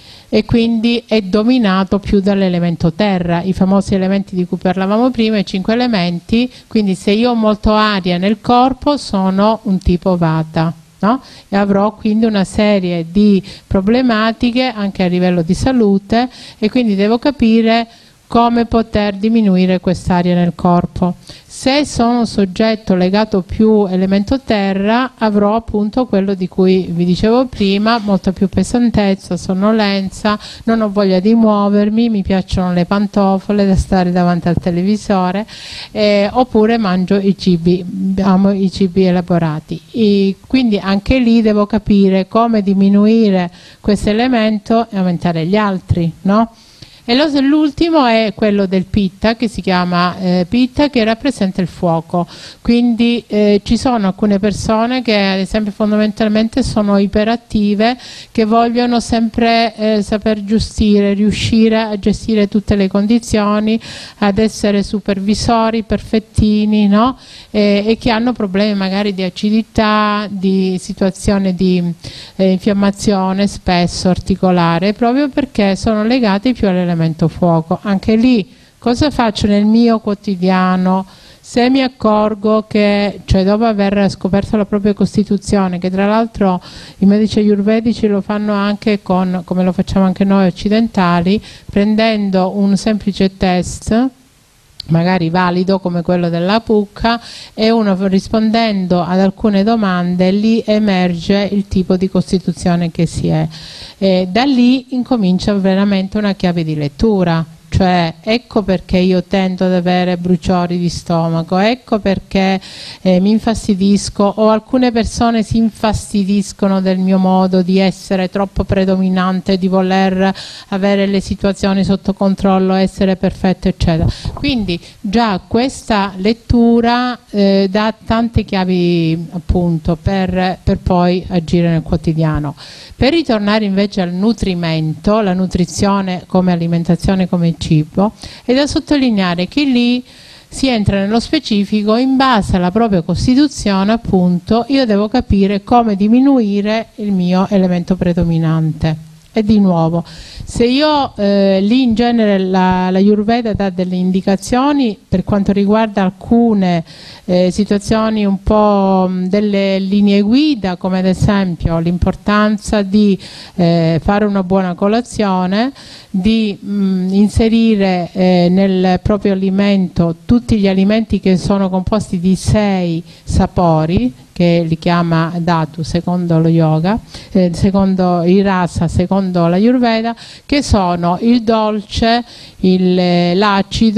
e quindi è dominato più dall'elemento terra, i famosi elementi di cui parlavamo prima, i cinque elementi. Quindi se io ho molto aria nel corpo sono un tipo Vata, no? E avrò quindi una serie di problematiche anche a livello di salute, e quindi devo capire come poter diminuire quest'aria nel corpo. Se sono un soggetto legato più elemento terra, avrò appunto quello di cui vi dicevo prima, molta più pesantezza, sonnolenza, non ho voglia di muovermi, mi piacciono le pantofole da stare davanti al televisore, eh, oppure mangio i cibi, amo i cibi elaborati. E quindi anche lì devo capire come diminuire questo elemento e aumentare gli altri, no? E l'ultimo è quello del Pitta, che si chiama eh, Pitta, che rappresenta il fuoco. Quindi eh, ci sono alcune persone che ad esempio fondamentalmente sono iperattive, che vogliono sempre eh, saper gestire, riuscire a gestire tutte le condizioni, ad essere supervisori perfettini, no? E, e che hanno problemi magari di acidità, di situazione di eh, infiammazione spesso articolare, proprio perché sono legati più all'elemento fuoco. Anche lì cosa faccio nel mio quotidiano? Se mi accorgo che, cioè dopo aver scoperto la propria Costituzione, che tra l'altro i medici ayurvedici lo fanno anche con, come lo facciamo anche noi occidentali, prendendo un semplice test magari valido come quello della Pucca, e uno rispondendo ad alcune domande lì emerge il tipo di costituzione che si è, e da lì incomincia veramente una chiave di lettura. Cioè, ecco perché io tendo ad avere bruciori di stomaco, ecco perché eh, mi infastidisco, o alcune persone si infastidiscono del mio modo di essere troppo predominante, di voler avere le situazioni sotto controllo, essere perfetto, eccetera. Quindi già questa lettura eh, dà tante chiavi appunto per, per poi agire nel quotidiano. Per ritornare invece al nutrimento, la nutrizione come alimentazione, come cibo, è da sottolineare che lì si entra nello specifico. In base alla propria Costituzione, appunto, io devo capire come diminuire il mio elemento predominante. E di nuovo, se io eh, lì in genere la, la Ayurveda dà delle indicazioni per quanto riguarda alcune eh, situazioni, un po' mh, delle linee guida, come ad esempio l'importanza di eh, fare una buona colazione, di mh, inserire eh, nel proprio alimento tutti gli alimenti che sono composti di sei sapori, che li chiama Dhatu secondo lo yoga, eh, secondo il rasa, secondo la Ayurveda, che sono il dolce, l'acido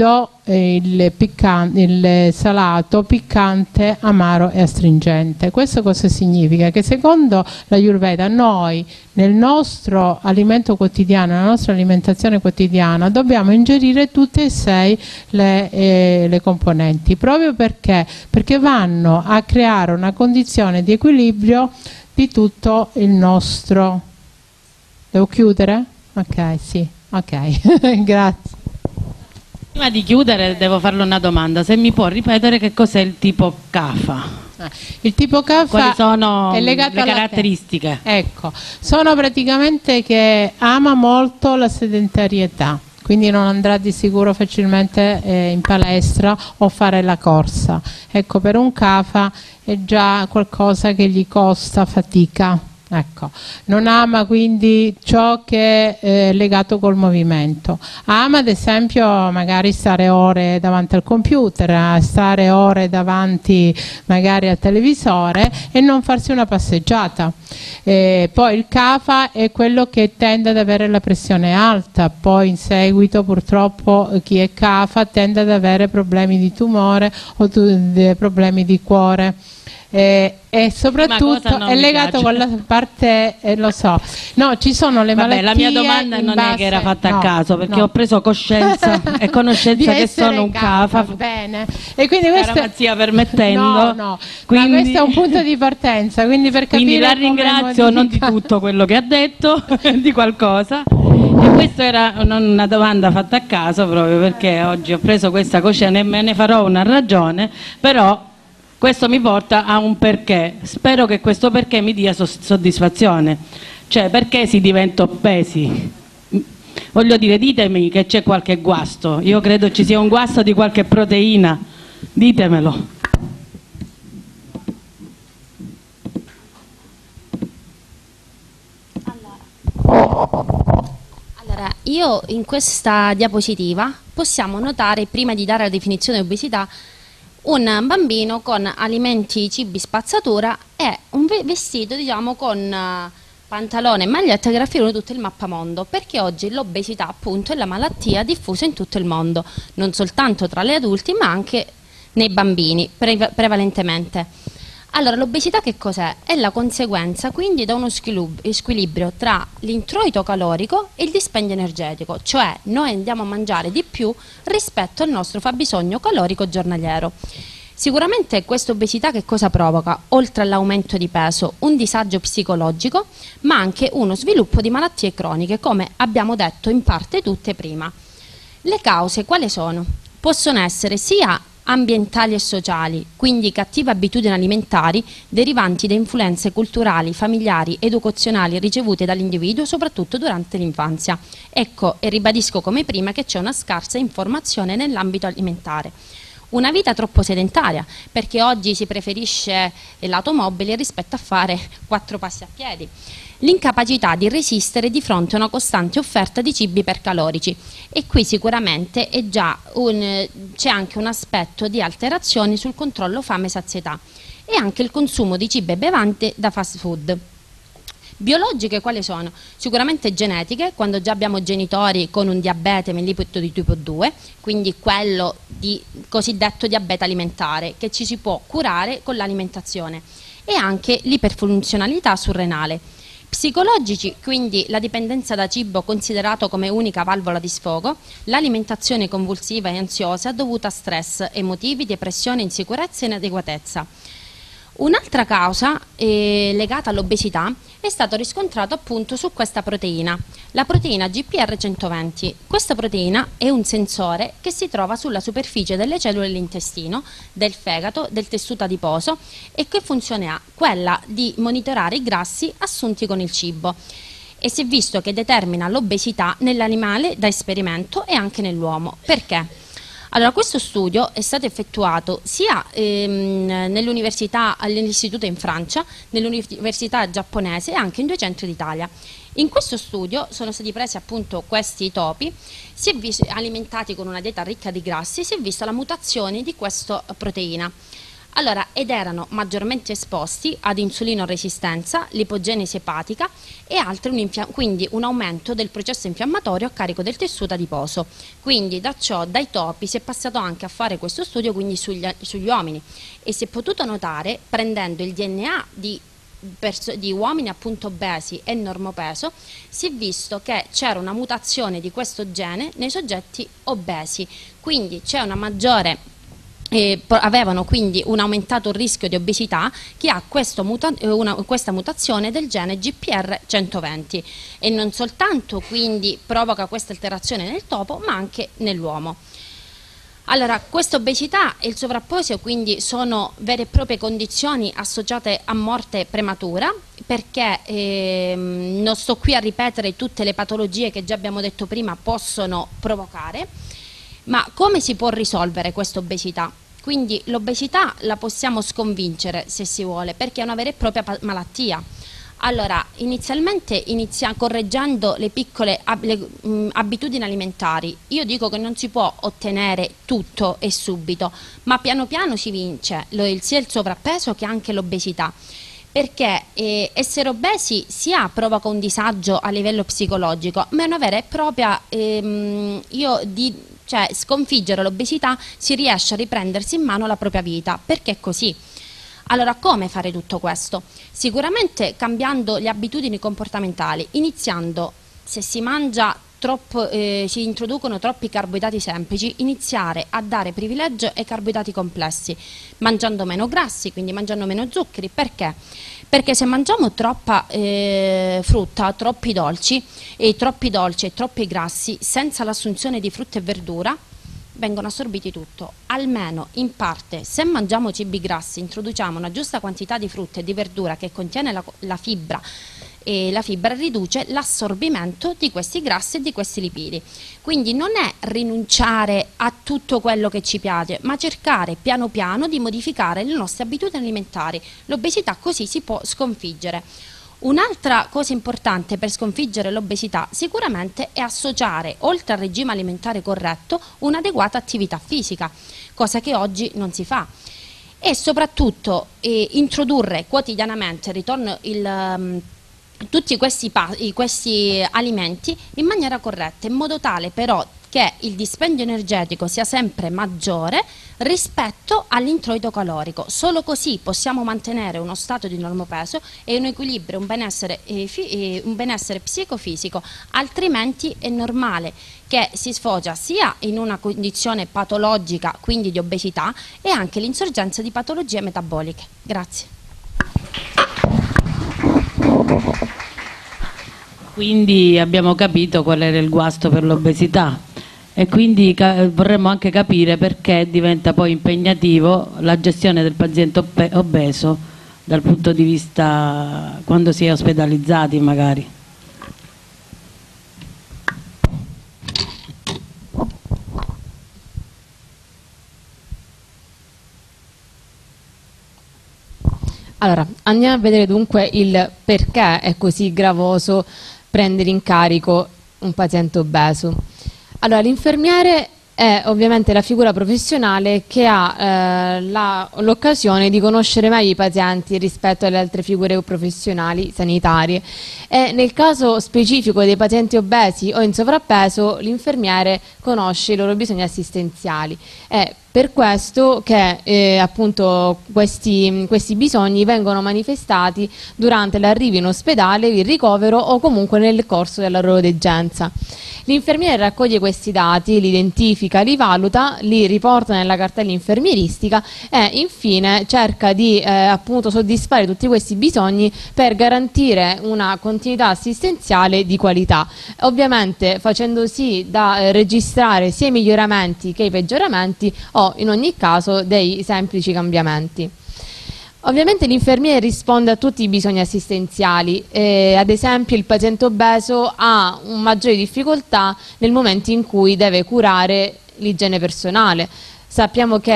eh, il, piccante, il salato, piccante, amaro e astringente. Questo cosa significa? Che secondo la Ayurveda noi nel nostro alimento quotidiano, nella nostra alimentazione quotidiana, dobbiamo ingerire tutte e sei le, eh, le componenti, proprio perché? Perché vanno a creare una condizione di equilibrio di tutto il nostro. Devo chiudere? Ok, sì, ok, grazie. Prima di chiudere devo farle una domanda, se mi può ripetere che cos'è il tipo Kapha? Il tipo Kapha quali sono è legato le alla caratteristiche? Ecco, sono praticamente che ama molto la sedentarietà, quindi non andrà di sicuro facilmente eh, in palestra o fare la corsa. Ecco, per un Kapha è già qualcosa che gli costa fatica. Ecco, non ama quindi ciò che è legato col movimento. Ama ad esempio magari stare ore davanti al computer, stare ore davanti magari al televisore e non farsi una passeggiata. E poi il Kapha è quello che tende ad avere la pressione alta, poi in seguito purtroppo chi è Kapha tende ad avere problemi di tumore o problemi di cuore. Eh, e soprattutto è legato con la parte, eh, lo so, no, ci sono le Vabbè, malattie. la mia domanda non base, è che era fatta no, a caso, perché no. ho preso coscienza e conoscenza che sono un Kapha. Bene, e quindi questo Caramazia permettendo. No, no, quindi... ma questo è un punto di partenza, quindi per capire quindi la ringrazio non di tutto quello che ha detto, di qualcosa. E questa era una domanda fatta a caso proprio perché oggi ho preso questa coscienza e me ne farò una ragione, però questo mi porta a un perché. Spero che questo perché mi dia soddisfazione. Cioè, perché si diventa obesi? Voglio dire, ditemi che c'è qualche guasto. Io credo ci sia un guasto di qualche proteina. Ditemelo. Allora, io in questa diapositiva possiamo notare, prima di dare la definizione di obesità, un bambino con alimenti, cibi, spazzatura e un vestito, diciamo, con uh, pantalone e maglietta che raffigurano tutto il mappamondo, perché oggi l'obesità appunto è la malattia diffusa in tutto il mondo, non soltanto tra gli adulti ma anche nei bambini pre prevalentemente. Allora, l'obesità che cos'è? È la conseguenza quindi da uno squilibrio tra l'introito calorico e il dispendio energetico, cioè noi andiamo a mangiare di più rispetto al nostro fabbisogno calorico giornaliero. Sicuramente questa obesità che cosa provoca? Oltre all'aumento di peso, un disagio psicologico, ma anche uno sviluppo di malattie croniche, come abbiamo detto in parte tutte prima. Le cause quali sono? Possono essere sia ambientali e sociali, quindi cattive abitudini alimentari derivanti da influenze culturali, familiari, educazionali ricevute dall'individuo soprattutto durante l'infanzia. Ecco, e ribadisco come prima che c'è una scarsa informazione nell'ambito alimentare. Una vita troppo sedentaria, perché oggi si preferisce l'automobile rispetto a fare quattro passi a piedi. L'incapacità di resistere di fronte a una costante offerta di cibi ipercalorici, e qui sicuramente c'è anche un aspetto di alterazioni sul controllo fame e sazietà, e anche il consumo di cibi e bevande da fast food. Biologiche quali sono? Sicuramente genetiche, quando già abbiamo genitori con un diabete mellitus di tipo due, quindi quello di cosiddetto diabete alimentare, che ci si può curare con l'alimentazione, e anche l'iperfunzionalità surrenale. Psicologici, quindi la dipendenza da cibo considerato come unica valvola di sfogo, l'alimentazione convulsiva e ansiosa dovuta a stress emotivi, depressione, insicurezza e inadeguatezza. Un'altra causa eh, legata all'obesità è stato riscontrato appunto su questa proteina, la proteina G P R centoventi. Questa proteina è un sensore che si trova sulla superficie delle cellule dell'intestino, del fegato, del tessuto adiposo, e che funzione ha? Quella di monitorare i grassi assunti con il cibo. E si è visto che determina l'obesità nell'animale da esperimento e anche nell'uomo. Perché? Allora, questo studio è stato effettuato sia ehm, nell'università, all'istituto in Francia, nell'università giapponese e anche in due centri d'Italia. In questo studio sono stati presi appunto questi topi, si è visto, alimentati con una dieta ricca di grassi, si è vista la mutazione di questa proteina. Allora, ed erano maggiormente esposti ad insulinoresistenza, l'ipogenesi epatica e altri, un quindi un aumento del processo infiammatorio a carico del tessuto adiposo. Quindi da ciò, dai topi, si è passato anche a fare questo studio quindi sugli, sugli uomini, e si è potuto notare, prendendo il D N A di di uomini appunto obesi e normopeso, si è visto che c'era una mutazione di questo gene nei soggetti obesi, quindi c'è una maggiore eh, avevano quindi un aumentato rischio di obesità chi ha questo muta una, questa mutazione del gene G P R centoventi, e non soltanto quindi provoca questa alterazione nel topo ma anche nell'uomo. Allora, questa obesità e il sovrappeso quindi sono vere e proprie condizioni associate a morte prematura, perché ehm, non sto qui a ripetere tutte le patologie che già abbiamo detto prima possono provocare, ma come si può risolvere questa obesità? Quindi l'obesità la possiamo sconfiggere se si vuole, perché è una vera e propria malattia. Allora, inizialmente inizia correggendo le piccole ab le, mh, abitudini alimentari. Io dico che non si può ottenere tutto e subito, ma piano piano si vince lo, il, sia il sovrappeso che anche l'obesità, perché eh, essere obesi sia provoca un disagio a livello psicologico, ma è una vera e propria, ehm, io di, cioè sconfiggere l'obesità si riesce a riprendersi in mano la propria vita, perché è così. Allora, come fare tutto questo? Sicuramente cambiando le abitudini comportamentali, iniziando, se si mangia troppo, eh, si introducono troppi carboidrati semplici, iniziare a dare privilegio ai carboidrati complessi, mangiando meno grassi, quindi mangiando meno zuccheri. Perché? Perché se mangiamo troppa eh, frutta, troppi dolci, e troppi dolci e troppi grassi, senza l'assunzione di frutta e verdura, vengono assorbiti tutto. Almeno in parte, se mangiamo cibi grassi, introduciamo una giusta quantità di frutta e di verdura che contiene la, la fibra, e la fibra riduce l'assorbimento di questi grassi e di questi lipidi. Quindi non è rinunciare a tutto quello che ci piace, ma cercare piano piano di modificare le nostre abitudini alimentari. L'obesità così si può sconfiggere. Un'altra cosa importante per sconfiggere l'obesità sicuramente è associare, oltre al regime alimentare corretto, un'adeguata attività fisica, cosa che oggi non si fa, e soprattutto eh, introdurre quotidianamente, ritorno il, um, tutti questi, questi alimenti in maniera corretta, in modo tale però che il dispendio energetico sia sempre maggiore rispetto all'introito calorico. Solo così possiamo mantenere uno stato di normopeso e un equilibrio, un benessere, eh, eh, un benessere psicofisico, altrimenti è normale che si sfocia sia in una condizione patologica, quindi di obesità, e anche l'insorgenza di patologie metaboliche. Grazie. Quindi abbiamo capito qual era il guasto per l'obesità, e quindi vorremmo anche capire perché diventa poi impegnativo la gestione del paziente obeso dal punto di vista quando si è ospedalizzati magari. Allora, andiamo a vedere dunque il perché è così gravoso prendere in carico un paziente obeso. Allora, l'infermiere è ovviamente la figura professionale che ha eh, l'occasione di conoscere meglio i pazienti rispetto alle altre figure professionali sanitarie, e nel caso specifico dei pazienti obesi o in sovrappeso l'infermiere conosce i loro bisogni assistenziali. È per questo che eh, appunto questi, questi bisogni vengono manifestati durante l'arrivo in ospedale, il ricovero o comunque nel corso della loro degenza. L'infermiere raccoglie questi dati, li identifica, li valuta, li riporta nella cartella infermieristica e infine cerca di eh, appunto soddisfare tutti questi bisogni per garantire una continuità assistenziale di qualità, ovviamente facendo sì da eh, registrare sia i miglioramenti che i peggioramenti o in ogni caso dei semplici cambiamenti. Ovviamente l'infermiere risponde a tutti i bisogni assistenziali, eh, ad esempio il paziente obeso ha un maggiore difficoltà nel momento in cui deve curare l'igiene personale. Sappiamo che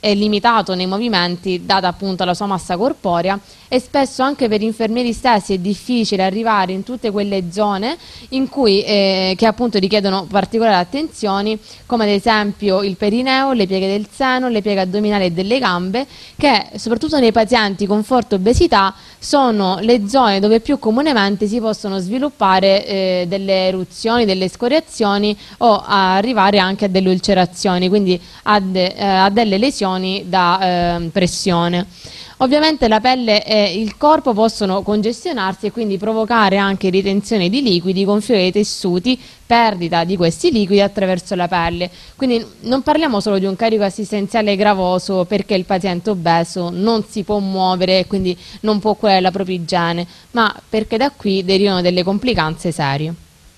è limitato nei movimenti data appunto la sua massa corporea, e spesso anche per gli infermieri stessi è difficile arrivare in tutte quelle zone in cui, eh, che appunto richiedono particolari attenzioni, come ad esempio il perineo, le pieghe del seno, le pieghe addominali e delle gambe, che soprattutto nei pazienti con forte obesità sono le zone dove più comunemente si possono sviluppare eh, delle eruzioni, delle scoriazioni o arrivare anche a delle ulcerazioni, quindi a, de, eh, a delle lesioni da eh, pressione. Ovviamente la pelle e il corpo possono congestionarsi e quindi provocare anche ritenzione di liquidi, gonfio dei tessuti, perdita di questi liquidi attraverso la pelle. Quindi non parliamo solo di un carico assistenziale gravoso perché il paziente obeso non si può muovere e quindi non può curare la propria igiene, ma perché da qui derivano delle complicanze serie.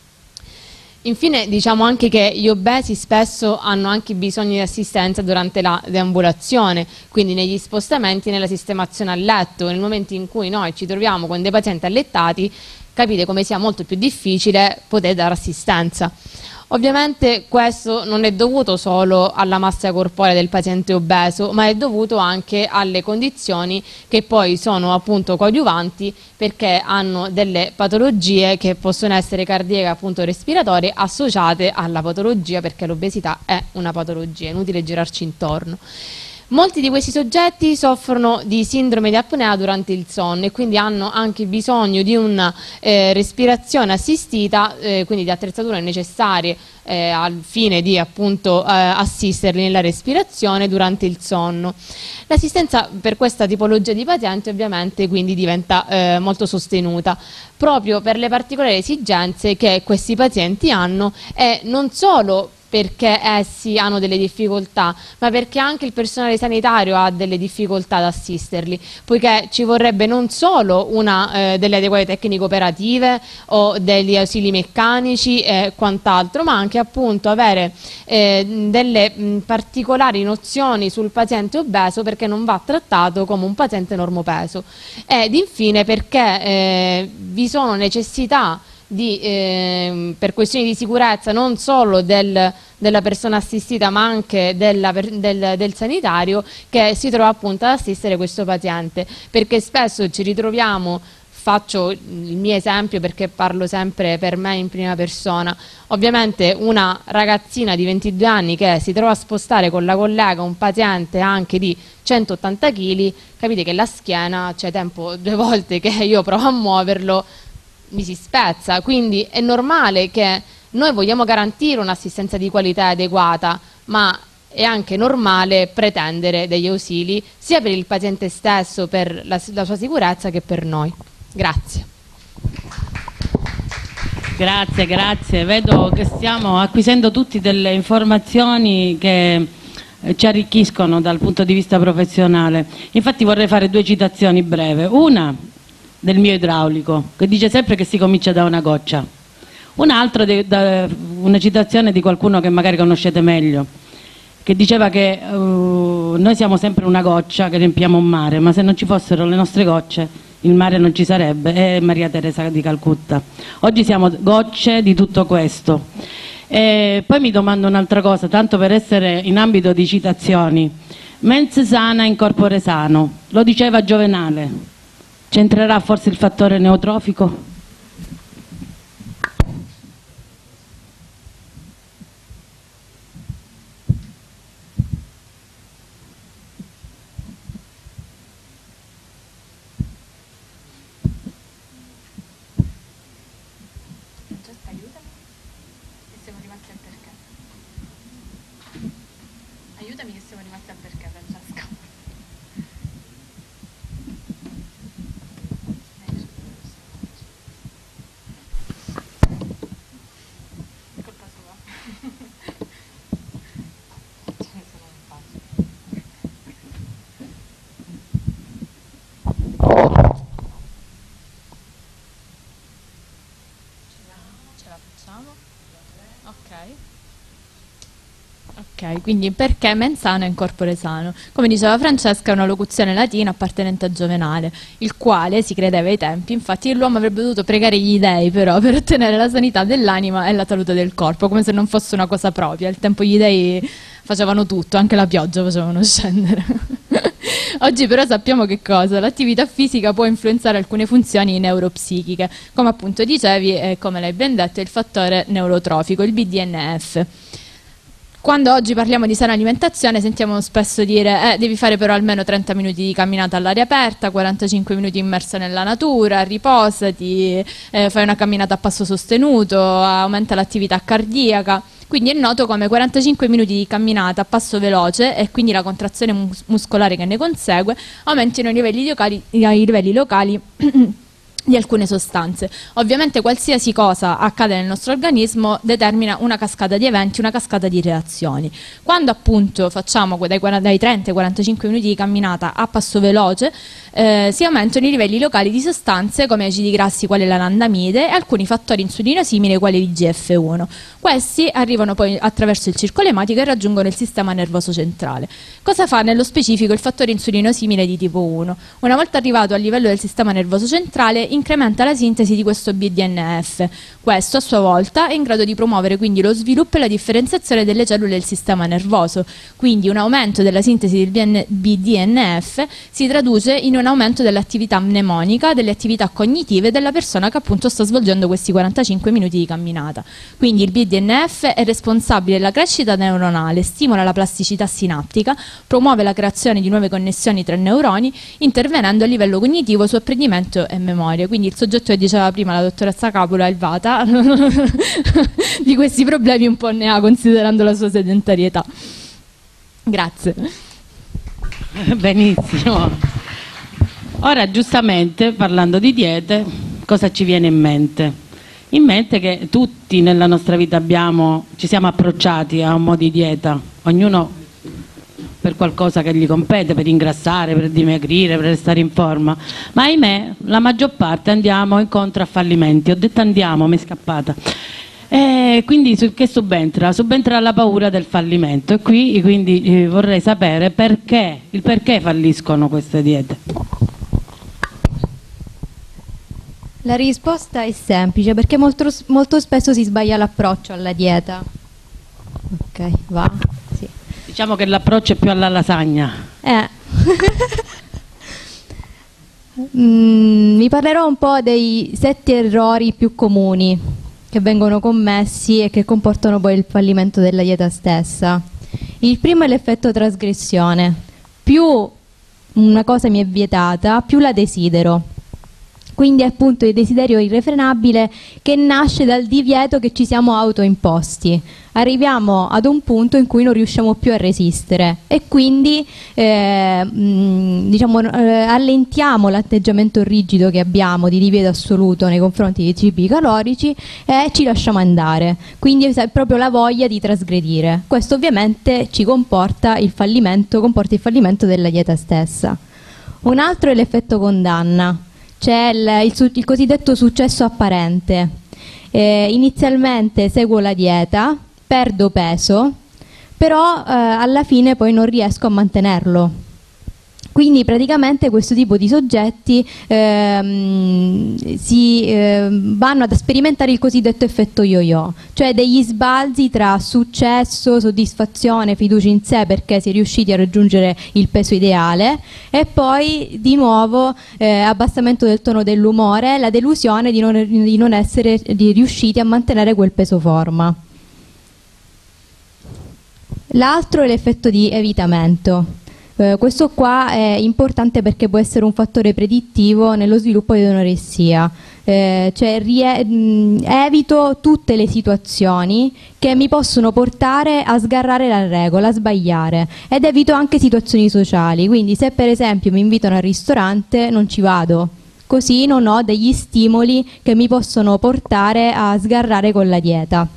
Infine diciamo anche che gli obesi spesso hanno anche bisogno di assistenza durante la deambulazione, quindi negli spostamenti e nella sistemazione a letto. Nel momento in cui noi ci troviamo con dei pazienti allettati, capite come sia molto più difficile poter dare assistenza. Ovviamente questo non è dovuto solo alla massa corporea del paziente obeso, ma è dovuto anche alle condizioni che poi sono appunto coadiuvanti, perché hanno delle patologie che possono essere cardiache, appunto respiratorie, associate alla patologia, perché l'obesità è una patologia, è inutile girarci intorno. Molti di questi soggetti soffrono di sindrome di apnea durante il sonno e quindi hanno anche bisogno di una eh, respirazione assistita, eh, quindi di attrezzature necessarie eh, al fine di appunto eh, assisterli nella respirazione durante il sonno. L'assistenza per questa tipologia di pazienti ovviamente quindi diventa eh, molto sostenuta, proprio per le particolari esigenze che questi pazienti hanno, e non solo perché essi hanno delle difficoltà, ma perché anche il personale sanitario ha delle difficoltà ad assisterli, poiché ci vorrebbe non solo una, eh, delle adeguate tecniche operative o degli ausili meccanici e quant'altro, ma anche appunto avere eh, delle mh, particolari nozioni sul paziente obeso, perché non va trattato come un paziente normopeso. Ed infine perché eh, vi sono necessità Di, eh, per questioni di sicurezza non solo del, della persona assistita, ma anche della, del, del sanitario che si trova appunto ad assistere questo paziente, perché spesso ci ritroviamo, faccio il mio esempio perché parlo sempre per me in prima persona, ovviamente una ragazzina di ventidue anni che si trova a spostare con la collega un paziente anche di centottanta chili, capite che la schiena, c'è tempo due volte che io provo a muoverlo, mi si spezza. Quindi è normale che noi vogliamo garantire un'assistenza di qualità adeguata, ma è anche normale pretendere degli ausili sia per il paziente stesso, per la, la sua sicurezza, che per noi. Grazie. Grazie, grazie. Vedo che stiamo acquisendo tutte delle informazioni che ci arricchiscono dal punto di vista professionale. Infatti vorrei fare due citazioni breve. Una del mio idraulico, che dice sempre che si comincia da una goccia. Un'altra, una citazione di qualcuno che magari conoscete meglio, che diceva che uh, noi siamo sempre una goccia che riempiamo un mare, ma se non ci fossero le nostre gocce il mare non ci sarebbe. È Maria Teresa di Calcutta. Oggi siamo gocce di tutto questo. E poi mi domando un'altra cosa, tanto per essere in ambito di citazioni: mens sana in corpore sano, lo diceva Giovenale. C'entrerà forse il fattore neotrofico? Aiutami, che siamo rimasti al perché. Aiutami che siamo rimasti al perché, Francesca. Ce la facciamo? Ok. Ok, quindi perché mens sana in corpore sano? Come diceva Francesca, è una locuzione latina appartenente a Giovenale, il quale, si credeva ai tempi, infatti l'uomo avrebbe dovuto pregare gli dei però per ottenere la sanità dell'anima e la salute del corpo, come se non fosse una cosa propria. Al tempo gli dei facevano tutto, anche la pioggia facevano scendere. Oggi però sappiamo che cosa? L'attività fisica può influenzare alcune funzioni neuropsichiche, come appunto dicevi e come l'hai ben detto, è il fattore neurotrofico, il B D N F. Quando oggi parliamo di sana alimentazione sentiamo spesso dire eh, devi fare però almeno trenta minuti di camminata all'aria aperta, quarantacinque minuti immersa nella natura, riposati, eh, fai una camminata a passo sostenuto, aumenta l'attività cardiaca. Quindi è noto come quarantacinque minuti di camminata a passo veloce e quindi la contrazione mus muscolare che ne consegue aumentino i livelli locali, i livelli locali di alcune sostanze. Ovviamente qualsiasi cosa accade nel nostro organismo determina una cascata di eventi, una cascata di reazioni. Quando appunto facciamo dai, dai trenta ai quarantacinque minuti di camminata a passo veloce eh, si aumentano i livelli locali di sostanze come acidi grassi quali l'anandamide e alcuni fattori insulinosimili quali l'I G F uno. Questi arrivano poi attraverso il circolo ematico e raggiungono il sistema nervoso centrale. Cosa fa nello specifico il fattore insulinosimile di tipo uno? Una volta arrivato a livello del sistema nervoso centrale incrementa la sintesi di questo B D N F. Questo a sua volta è in grado di promuovere quindi lo sviluppo e la differenziazione delle cellule del sistema nervoso. Quindi un aumento della sintesi del B D N F si traduce in un aumento dell'attività mnemonica, delle attività cognitive della persona che appunto sta svolgendo questi quarantacinque minuti di camminata. Quindi il B D N F è responsabile della crescita neuronale, stimola la plasticità sinaptica, promuove la creazione di nuove connessioni tra neuroni, intervenendo a livello cognitivo su apprendimento e memoria. Quindi il soggetto che diceva prima la dottoressa Capula, il Vata, di questi problemi un po' ne ha, considerando la sua sedentarietà. Grazie. Benissimo. Ora, giustamente, parlando di diete, cosa ci viene in mente? In mente che tutti nella nostra vita abbiamo, ci siamo approcciati a un modo di dieta, ognuno per qualcosa che gli compete, per ingrassare, per dimagrire, per restare in forma, ma ahimè la maggior parte andiamo incontro a fallimenti. Ho detto andiamo, mi è scappata. E quindi su, che subentra? Subentra la paura del fallimento e qui quindi eh, vorrei sapere perché, il perché falliscono queste diete. La risposta è semplice, perché molto, molto spesso si sbaglia l'approccio alla dieta. Ok, va. Sì. Diciamo che l'approccio è più alla lasagna. Eh. mm, vi parlerò un po' dei sette errori più comuni che vengono commessi e che comportano poi il fallimento della dieta stessa. Il primo è l'effetto trasgressione. Più una cosa mi è vietata, più la desidero. Quindi è appunto il desiderio irrefrenabile che nasce dal divieto che ci siamo autoimposti. Arriviamo ad un punto in cui non riusciamo più a resistere e quindi eh, mh, diciamo, eh, allentiamo l'atteggiamento rigido che abbiamo di divieto assoluto nei confronti dei cibi calorici e ci lasciamo andare. Quindi è proprio la voglia di trasgredire. Questo ovviamente ci comporta il fallimento, comporta il fallimento della dieta stessa. Un altro è l'effetto condanna. C'è il, il, il cosiddetto successo apparente. Eh, inizialmente seguo la dieta, perdo peso, però eh, alla fine poi non riesco a mantenerlo. Quindi praticamente questo tipo di soggetti ehm, si eh, vanno ad sperimentare il cosiddetto effetto yo-yo, cioè degli sbalzi tra successo, soddisfazione, fiducia in sé perché si è riusciti a raggiungere il peso ideale e poi di nuovo eh, abbassamento del tono dell'umore, la delusione di non, di non essere di riusciti a mantenere quel peso forma. L'altro è l'effetto di evitamento. Uh, questo qua è importante perché può essere un fattore predittivo nello sviluppo di anoressia, eh, cioè mh, evito tutte le situazioni che mi possono portare a sgarrare la regola, a sbagliare, ed evito anche situazioni sociali, quindi se per esempio mi invitano al ristorante non ci vado, così non ho degli stimoli che mi possono portare a sgarrare con la dieta.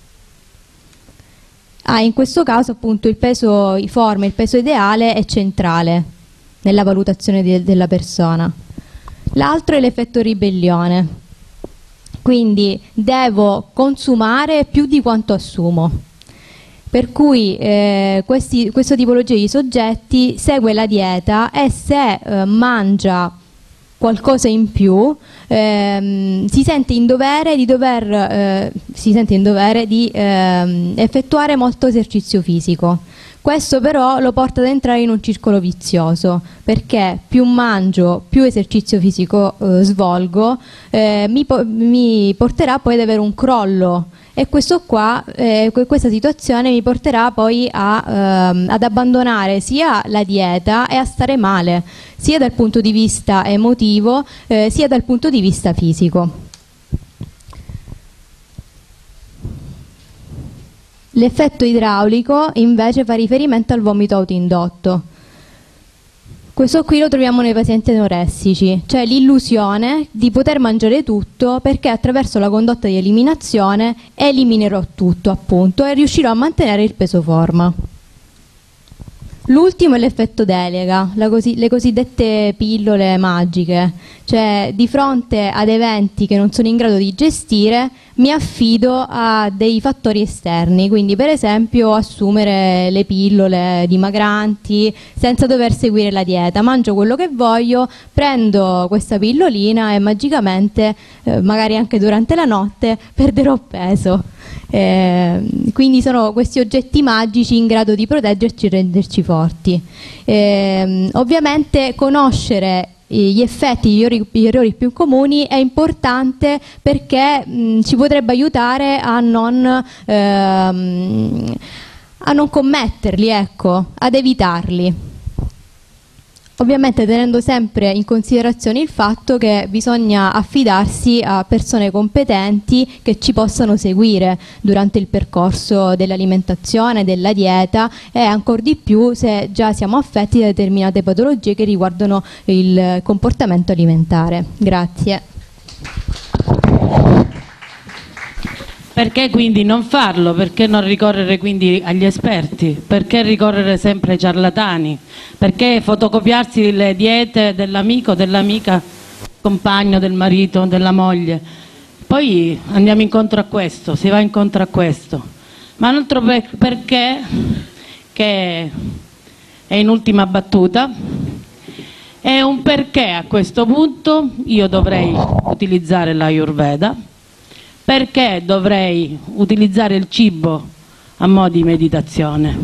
Ah, in questo caso appunto il peso forma, il peso ideale è centrale nella valutazione de della persona. L'altro è l'effetto ribellione, quindi devo consumare più di quanto assumo. per cui eh, questi, questa tipologia di soggetti segue la dieta e se eh, mangia qualcosa in più ehm, si sente in dovere di dover eh, si sente in dovere di ehm, effettuare molto esercizio fisico. Questo però lo porta ad entrare in un circolo vizioso, perché più mangio, più esercizio fisico eh, svolgo, eh, mi, po mi porterà poi ad avere un crollo, e questo qua, eh, questa situazione mi porterà poi a, ehm, ad abbandonare sia la dieta e a stare male, sia dal punto di vista emotivo, eh, sia dal punto di vista fisico. L'effetto idraulico invece fa riferimento al vomito autoindotto. Questo qui lo troviamo nei pazienti anoressici, cioè l'illusione di poter mangiare tutto perché attraverso la condotta di eliminazione eliminerò tutto, appunto, e riuscirò a mantenere il peso forma. L'ultimo è l'effetto delega, la cosi le cosiddette pillole magiche, cioè di fronte ad eventi che non sono in grado di gestire mi affido a dei fattori esterni, quindi per esempio assumere le pillole dimagranti senza dover seguire la dieta, mangio quello che voglio, prendo questa pillolina e magicamente, eh, magari anche durante la notte, perderò peso. Eh, quindi sono questi oggetti magici in grado di proteggerci e renderci forti. Eh, ovviamente conoscere gli effetti, gli errori, gli errori più comuni è importante perché mh, ci potrebbe aiutare a non, ehm, a non commetterli, ecco, ad evitarli. Ovviamente tenendo sempre in considerazione il fatto che bisogna affidarsi a persone competenti che ci possano seguire durante il percorso dell'alimentazione, della dieta, e ancor di più se già siamo affetti da determinate patologie che riguardano il comportamento alimentare. Grazie. Perché quindi non farlo? Perché non ricorrere quindi agli esperti? Perché ricorrere sempre ai ciarlatani? Perché fotocopiarsi le diete dell'amico, dell'amica, compagno, del marito, della moglie? Poi andiamo incontro a questo, si va incontro a questo. Ma un altro per perché, che è in ultima battuta, è un perché a questo punto io dovrei utilizzare l'Ayurveda. Perché dovrei utilizzare il cibo a mo' di meditazione?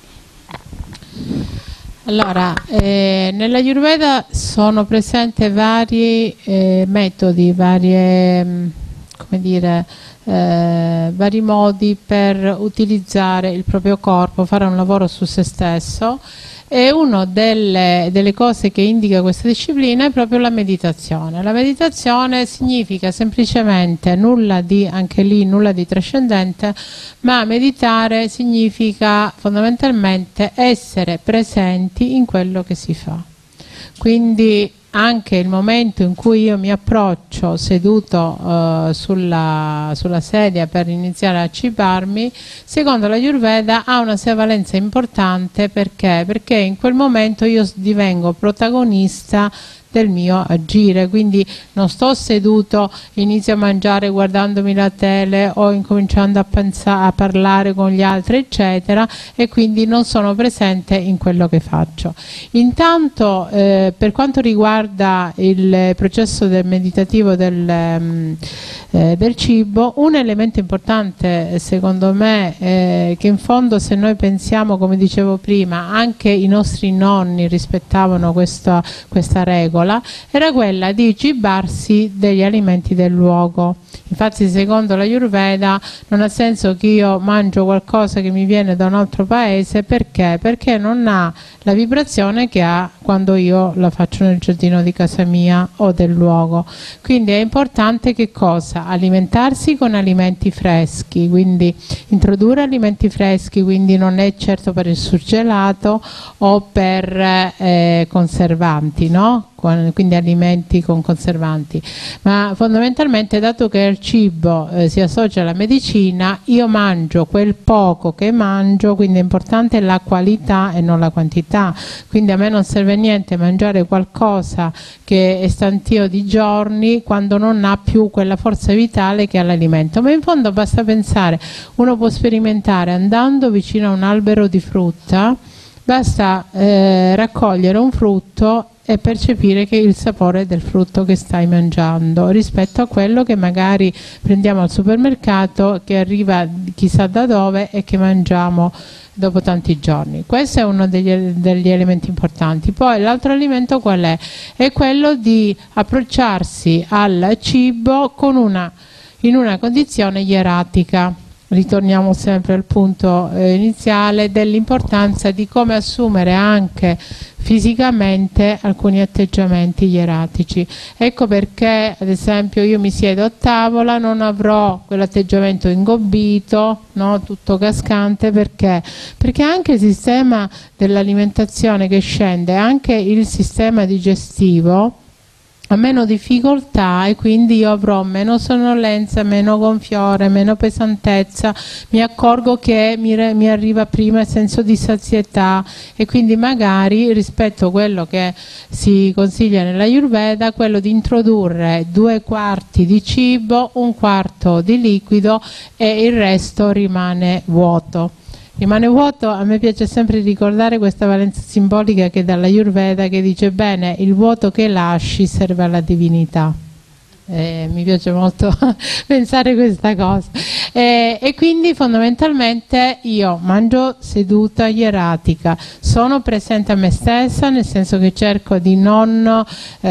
Allora, eh, nella Ayurveda sono presenti vari eh, metodi, varie, come dire, eh, vari modi per utilizzare il proprio corpo, fare un lavoro su se stesso. E una delle, delle cose che indica questa disciplina è proprio la meditazione. La meditazione significa semplicemente nulla di, anche lì, nulla di trascendente, ma meditare significa fondamentalmente essere presenti in quello che si fa. Quindi anche il momento in cui io mi approccio seduto uh, sulla, sulla sedia per iniziare a cibarmi, secondo la Ayurveda ha una sua valenza importante. Perché? Perché in quel momento io divengo protagonista del mio agire, quindi non sto seduto, inizio a mangiare guardandomi la tele o incominciando a, pensare, a parlare con gli altri eccetera, e quindi non sono presente in quello che faccio. Intanto eh, per quanto riguarda il processo del meditativo del, um, eh, del cibo, un elemento importante secondo me eh, che in fondo, se noi pensiamo, come dicevo prima, anche i nostri nonni rispettavano questa, questa regola, era quella di cibarsi degli alimenti del luogo. Infatti secondo la Ayurveda non ha senso che io mangio qualcosa che mi viene da un altro paese. Perché? Perché non ha la vibrazione che ha quando io la faccio nel giardino di casa mia o del luogo. Quindi è importante che cosa? Alimentarsi con alimenti freschi, quindi introdurre alimenti freschi, quindi non è certo per il surgelato o per eh, conservanti, no? quindi alimenti con conservanti, ma fondamentalmente, dato che il cibo eh, si associa alla medicina, io mangio quel poco che mangio, quindi è importante la qualità e non la quantità, quindi a me non serve niente mangiare qualcosa che è stantio di giorni quando non ha più quella forza vitale che ha l'alimento. Ma in fondo basta pensare, uno può sperimentare andando vicino a un albero di frutta, basta eh, raccogliere un frutto e percepire che il sapore del frutto che stai mangiando rispetto a quello che magari prendiamo al supermercato, che arriva chissà da dove e che mangiamo dopo tanti giorni. Questo è uno degli, degli elementi importanti. Poi l'altro elemento qual è? È quello di approcciarsi al cibo con una, in una condizione ieratica. Ritorniamo sempre al punto eh, iniziale dell'importanza di come assumere anche fisicamente alcuni atteggiamenti ieratici. Ecco perché, ad esempio, io mi siedo a tavola, non avrò quell'atteggiamento ingobbito, no, tutto cascante, perché? Perché anche il sistema dell'alimentazione che scende, anche il sistema digestivo ha meno difficoltà, e quindi io avrò meno sonnolenza, meno gonfiore, meno pesantezza, mi accorgo che mi, mi arriva prima il senso di sazietà, e quindi magari rispetto a quello che si consiglia nell'Ayurveda, quello di introdurre due quarti di cibo, un quarto di liquido e il resto rimane vuoto. Rimane vuoto. A me piace sempre ricordare questa valenza simbolica che dalla Ayurveda, che dice bene, il vuoto che lasci serve alla divinità. Eh, mi piace molto pensare questa cosa. Eh, e quindi fondamentalmente io mangio seduta ieratica, sono presente a me stessa, nel senso che cerco di non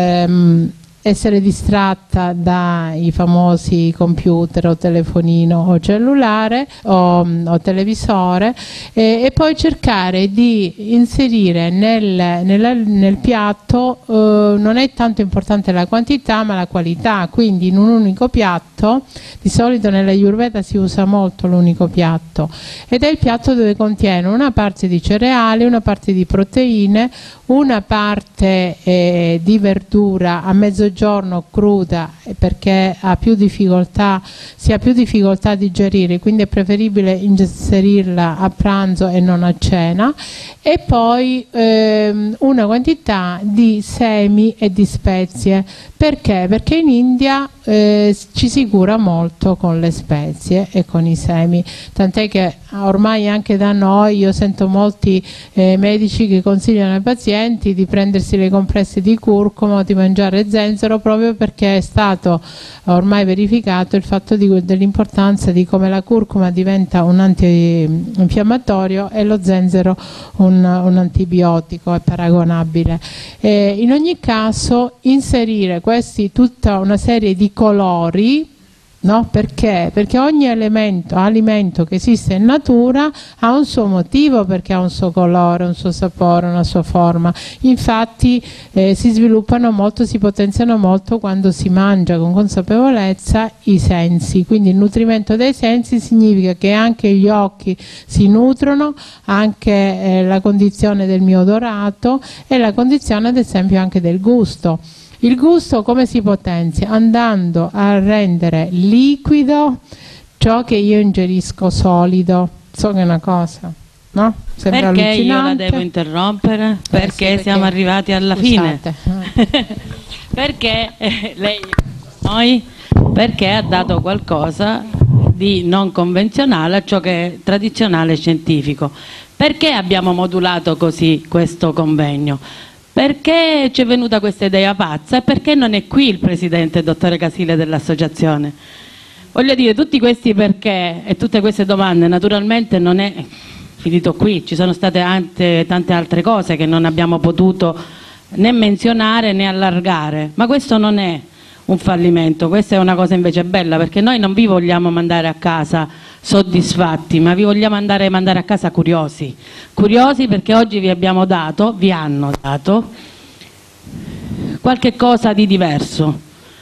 ehm, essere distratta dai famosi computer o telefonino o cellulare o, o televisore, e, e poi cercare di inserire nel, nel, nel piatto, eh, non è tanto importante la quantità ma la qualità, quindi in un unico piatto, di solito nella Ayurveda si usa molto l'unico piatto, ed è il piatto dove contiene una parte di cereali, una parte di proteine, una parte eh, di verdura a mezzogiorno cruda, perché ha più difficoltà, si ha più difficoltà a digerire, quindi è preferibile inserirla a pranzo e non a cena, e poi ehm, una quantità di semi e di spezie. Perché? Perché in India eh, ci si cura molto con le spezie e con i semi, tant'è che ormai anche da noi io sento molti eh, medici che consigliano ai pazienti di prendersi le compresse di curcuma o di mangiare zenzero, proprio perché è stato ormai verificato il fatto dell'importanza di come la curcuma diventa un antinfiammatorio e lo zenzero un, un antibiotico, è paragonabile. Eh, in ogni caso inserire questi, tutta una serie di colori, no? Perché? Perché ogni elemento, alimento che esiste in natura ha un suo motivo, perché ha un suo colore, un suo sapore, una sua forma. Infatti eh, si sviluppano molto, si potenziano molto quando si mangia con consapevolezza i sensi. Quindi il nutrimento dei sensi significa che anche gli occhi si nutrono, anche eh, la condizione del mio odorato e la condizione ad esempio anche del gusto. Il gusto come si potenzia? Andando a rendere liquido ciò che io ingerisco solido. So che è una cosa, no? Sembra perché io la allucinante. devo interrompere? Perché, Eh sì, perché siamo arrivati alla scusate. fine. Perché eh, lei, noi, perché ha dato qualcosa di non convenzionale a ciò che è tradizionale e scientifico. Perché abbiamo modulato così questo convegno? Perché ci è venuta questa idea pazza e perché non è qui il presidente, il dottore Casile, dell'associazione. Voglio dire, tutti questi perché e tutte queste domande naturalmente non è finito qui, ci sono state tante, tante altre cose che non abbiamo potuto né menzionare né allargare, ma questo non è un fallimento, questa è una cosa invece bella, perché noi non vi vogliamo mandare a casa soddisfatti, ma vi vogliamo andare, mandare a casa curiosi, curiosi perché oggi vi abbiamo dato, vi hanno dato qualche cosa di diverso.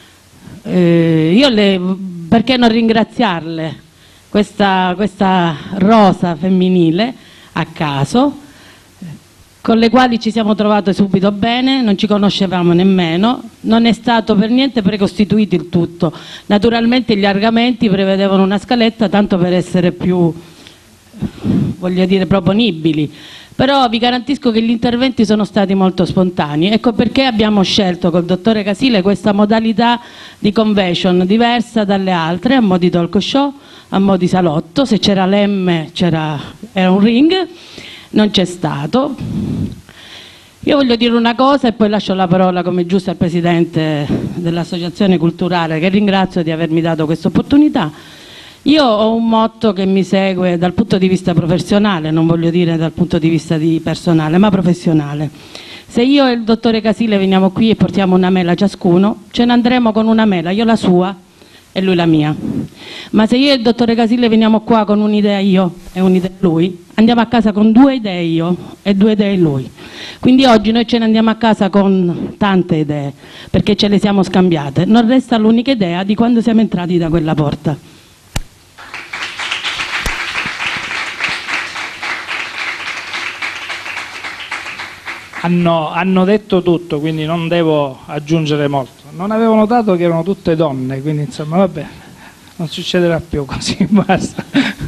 Eh, io le, perché non ringraziarle, questa, questa rosa femminile a caso, con le quali ci siamo trovate subito bene, non ci conoscevamo nemmeno, non è stato per niente precostituito il tutto. Naturalmente gli argomenti prevedevano una scaletta tanto per essere più, voglio dire, proponibili, però vi garantisco che gli interventi sono stati molto spontanei. Ecco perché abbiamo scelto col dottore Casile questa modalità di convention diversa dalle altre, a mo' di talk show, a mo' di salotto. Se c'era l'M c'era, era un ring, non c'è stato. Io voglio dire una cosa e poi lascio la parola come giusto al Presidente dell'Associazione Culturale, che ringrazio di avermi dato questa opportunità. Io ho un motto che mi segue dal punto di vista professionale, non voglio dire dal punto di vista di personale, ma professionale. Se io e il dottore Casile veniamo qui e portiamo una mela ciascuno, ce ne andremo con una mela, io la sua e lui la mia. Ma se io e il dottore Casile veniamo qua con un'idea io e un'idea lui, andiamo a casa con due idee io e due idee lui. Quindi oggi noi ce ne andiamo a casa con tante idee, perché ce le siamo scambiate. Non resta l'unica idea di quando siamo entrati da quella porta. Hanno, hanno detto tutto, quindi non devo aggiungere molto. Non avevo notato che erano tutte donne, quindi insomma vabbè, non succederà più così, basta.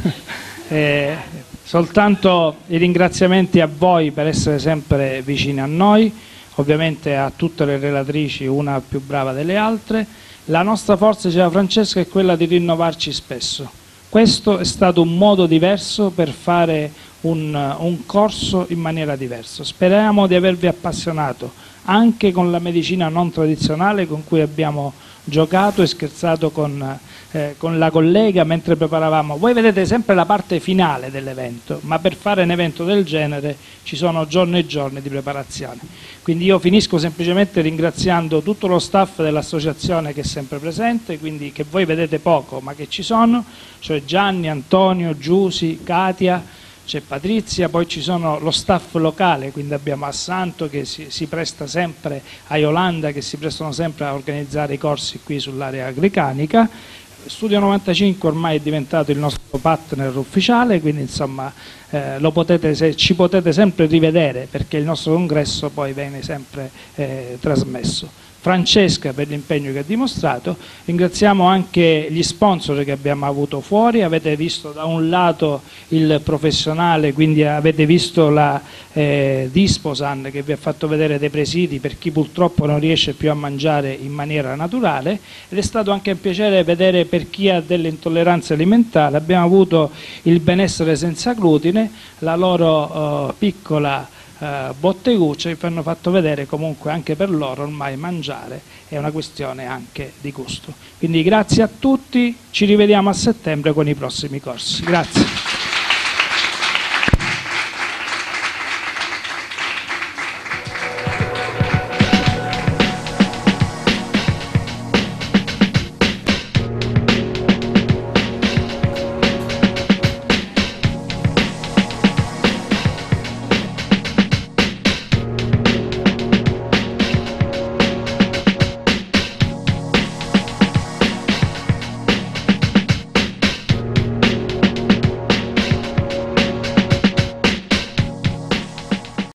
Eh, soltanto i ringraziamenti a voi per essere sempre vicini a noi, ovviamente a tutte le relatrici, una più brava delle altre. La nostra forza, diceva Francesca, è quella di rinnovarci spesso. Questo è stato un modo diverso per fare un, un corso in maniera diversa. Speriamo di avervi appassionato anche con la medicina non tradizionale con cui abbiamo giocato e scherzato con, eh, con la collega mentre preparavamo. Voi vedete sempre la parte finale dell'evento, ma per fare un evento del genere ci sono giorni e giorni di preparazione. Quindi io finisco semplicemente ringraziando tutto lo staff dell'associazione che è sempre presente, quindi che voi vedete poco ma che ci sono, cioè Gianni, Antonio, Giusi, Katia, c'è Patrizia, poi ci sono lo staff locale, quindi abbiamo Assanto che si, si presta sempre, a Yolanda che si prestano sempre a organizzare i corsi qui sull'area agricanica. Studio novantacinque ormai è diventato il nostro partner ufficiale, quindi insomma eh, lo potete, se, ci potete sempre rivedere perché il nostro congresso poi viene sempre eh, trasmesso. Francesca per l'impegno che ha dimostrato, ringraziamo anche gli sponsor che abbiamo avuto fuori, avete visto da un lato il professionale, quindi avete visto la eh, Disposan che vi ha fatto vedere dei presidi per chi purtroppo non riesce più a mangiare in maniera naturale, ed è stato anche un piacere vedere per chi ha delle intolleranze alimentari, abbiamo avuto il benessere senza glutine, la loro uh, piccola Uh, bottegucce che vi hanno fatto vedere comunque anche per loro ormai mangiare è una questione anche di gusto. Quindi grazie a tutti, ci rivediamo a settembre con i prossimi corsi. Grazie.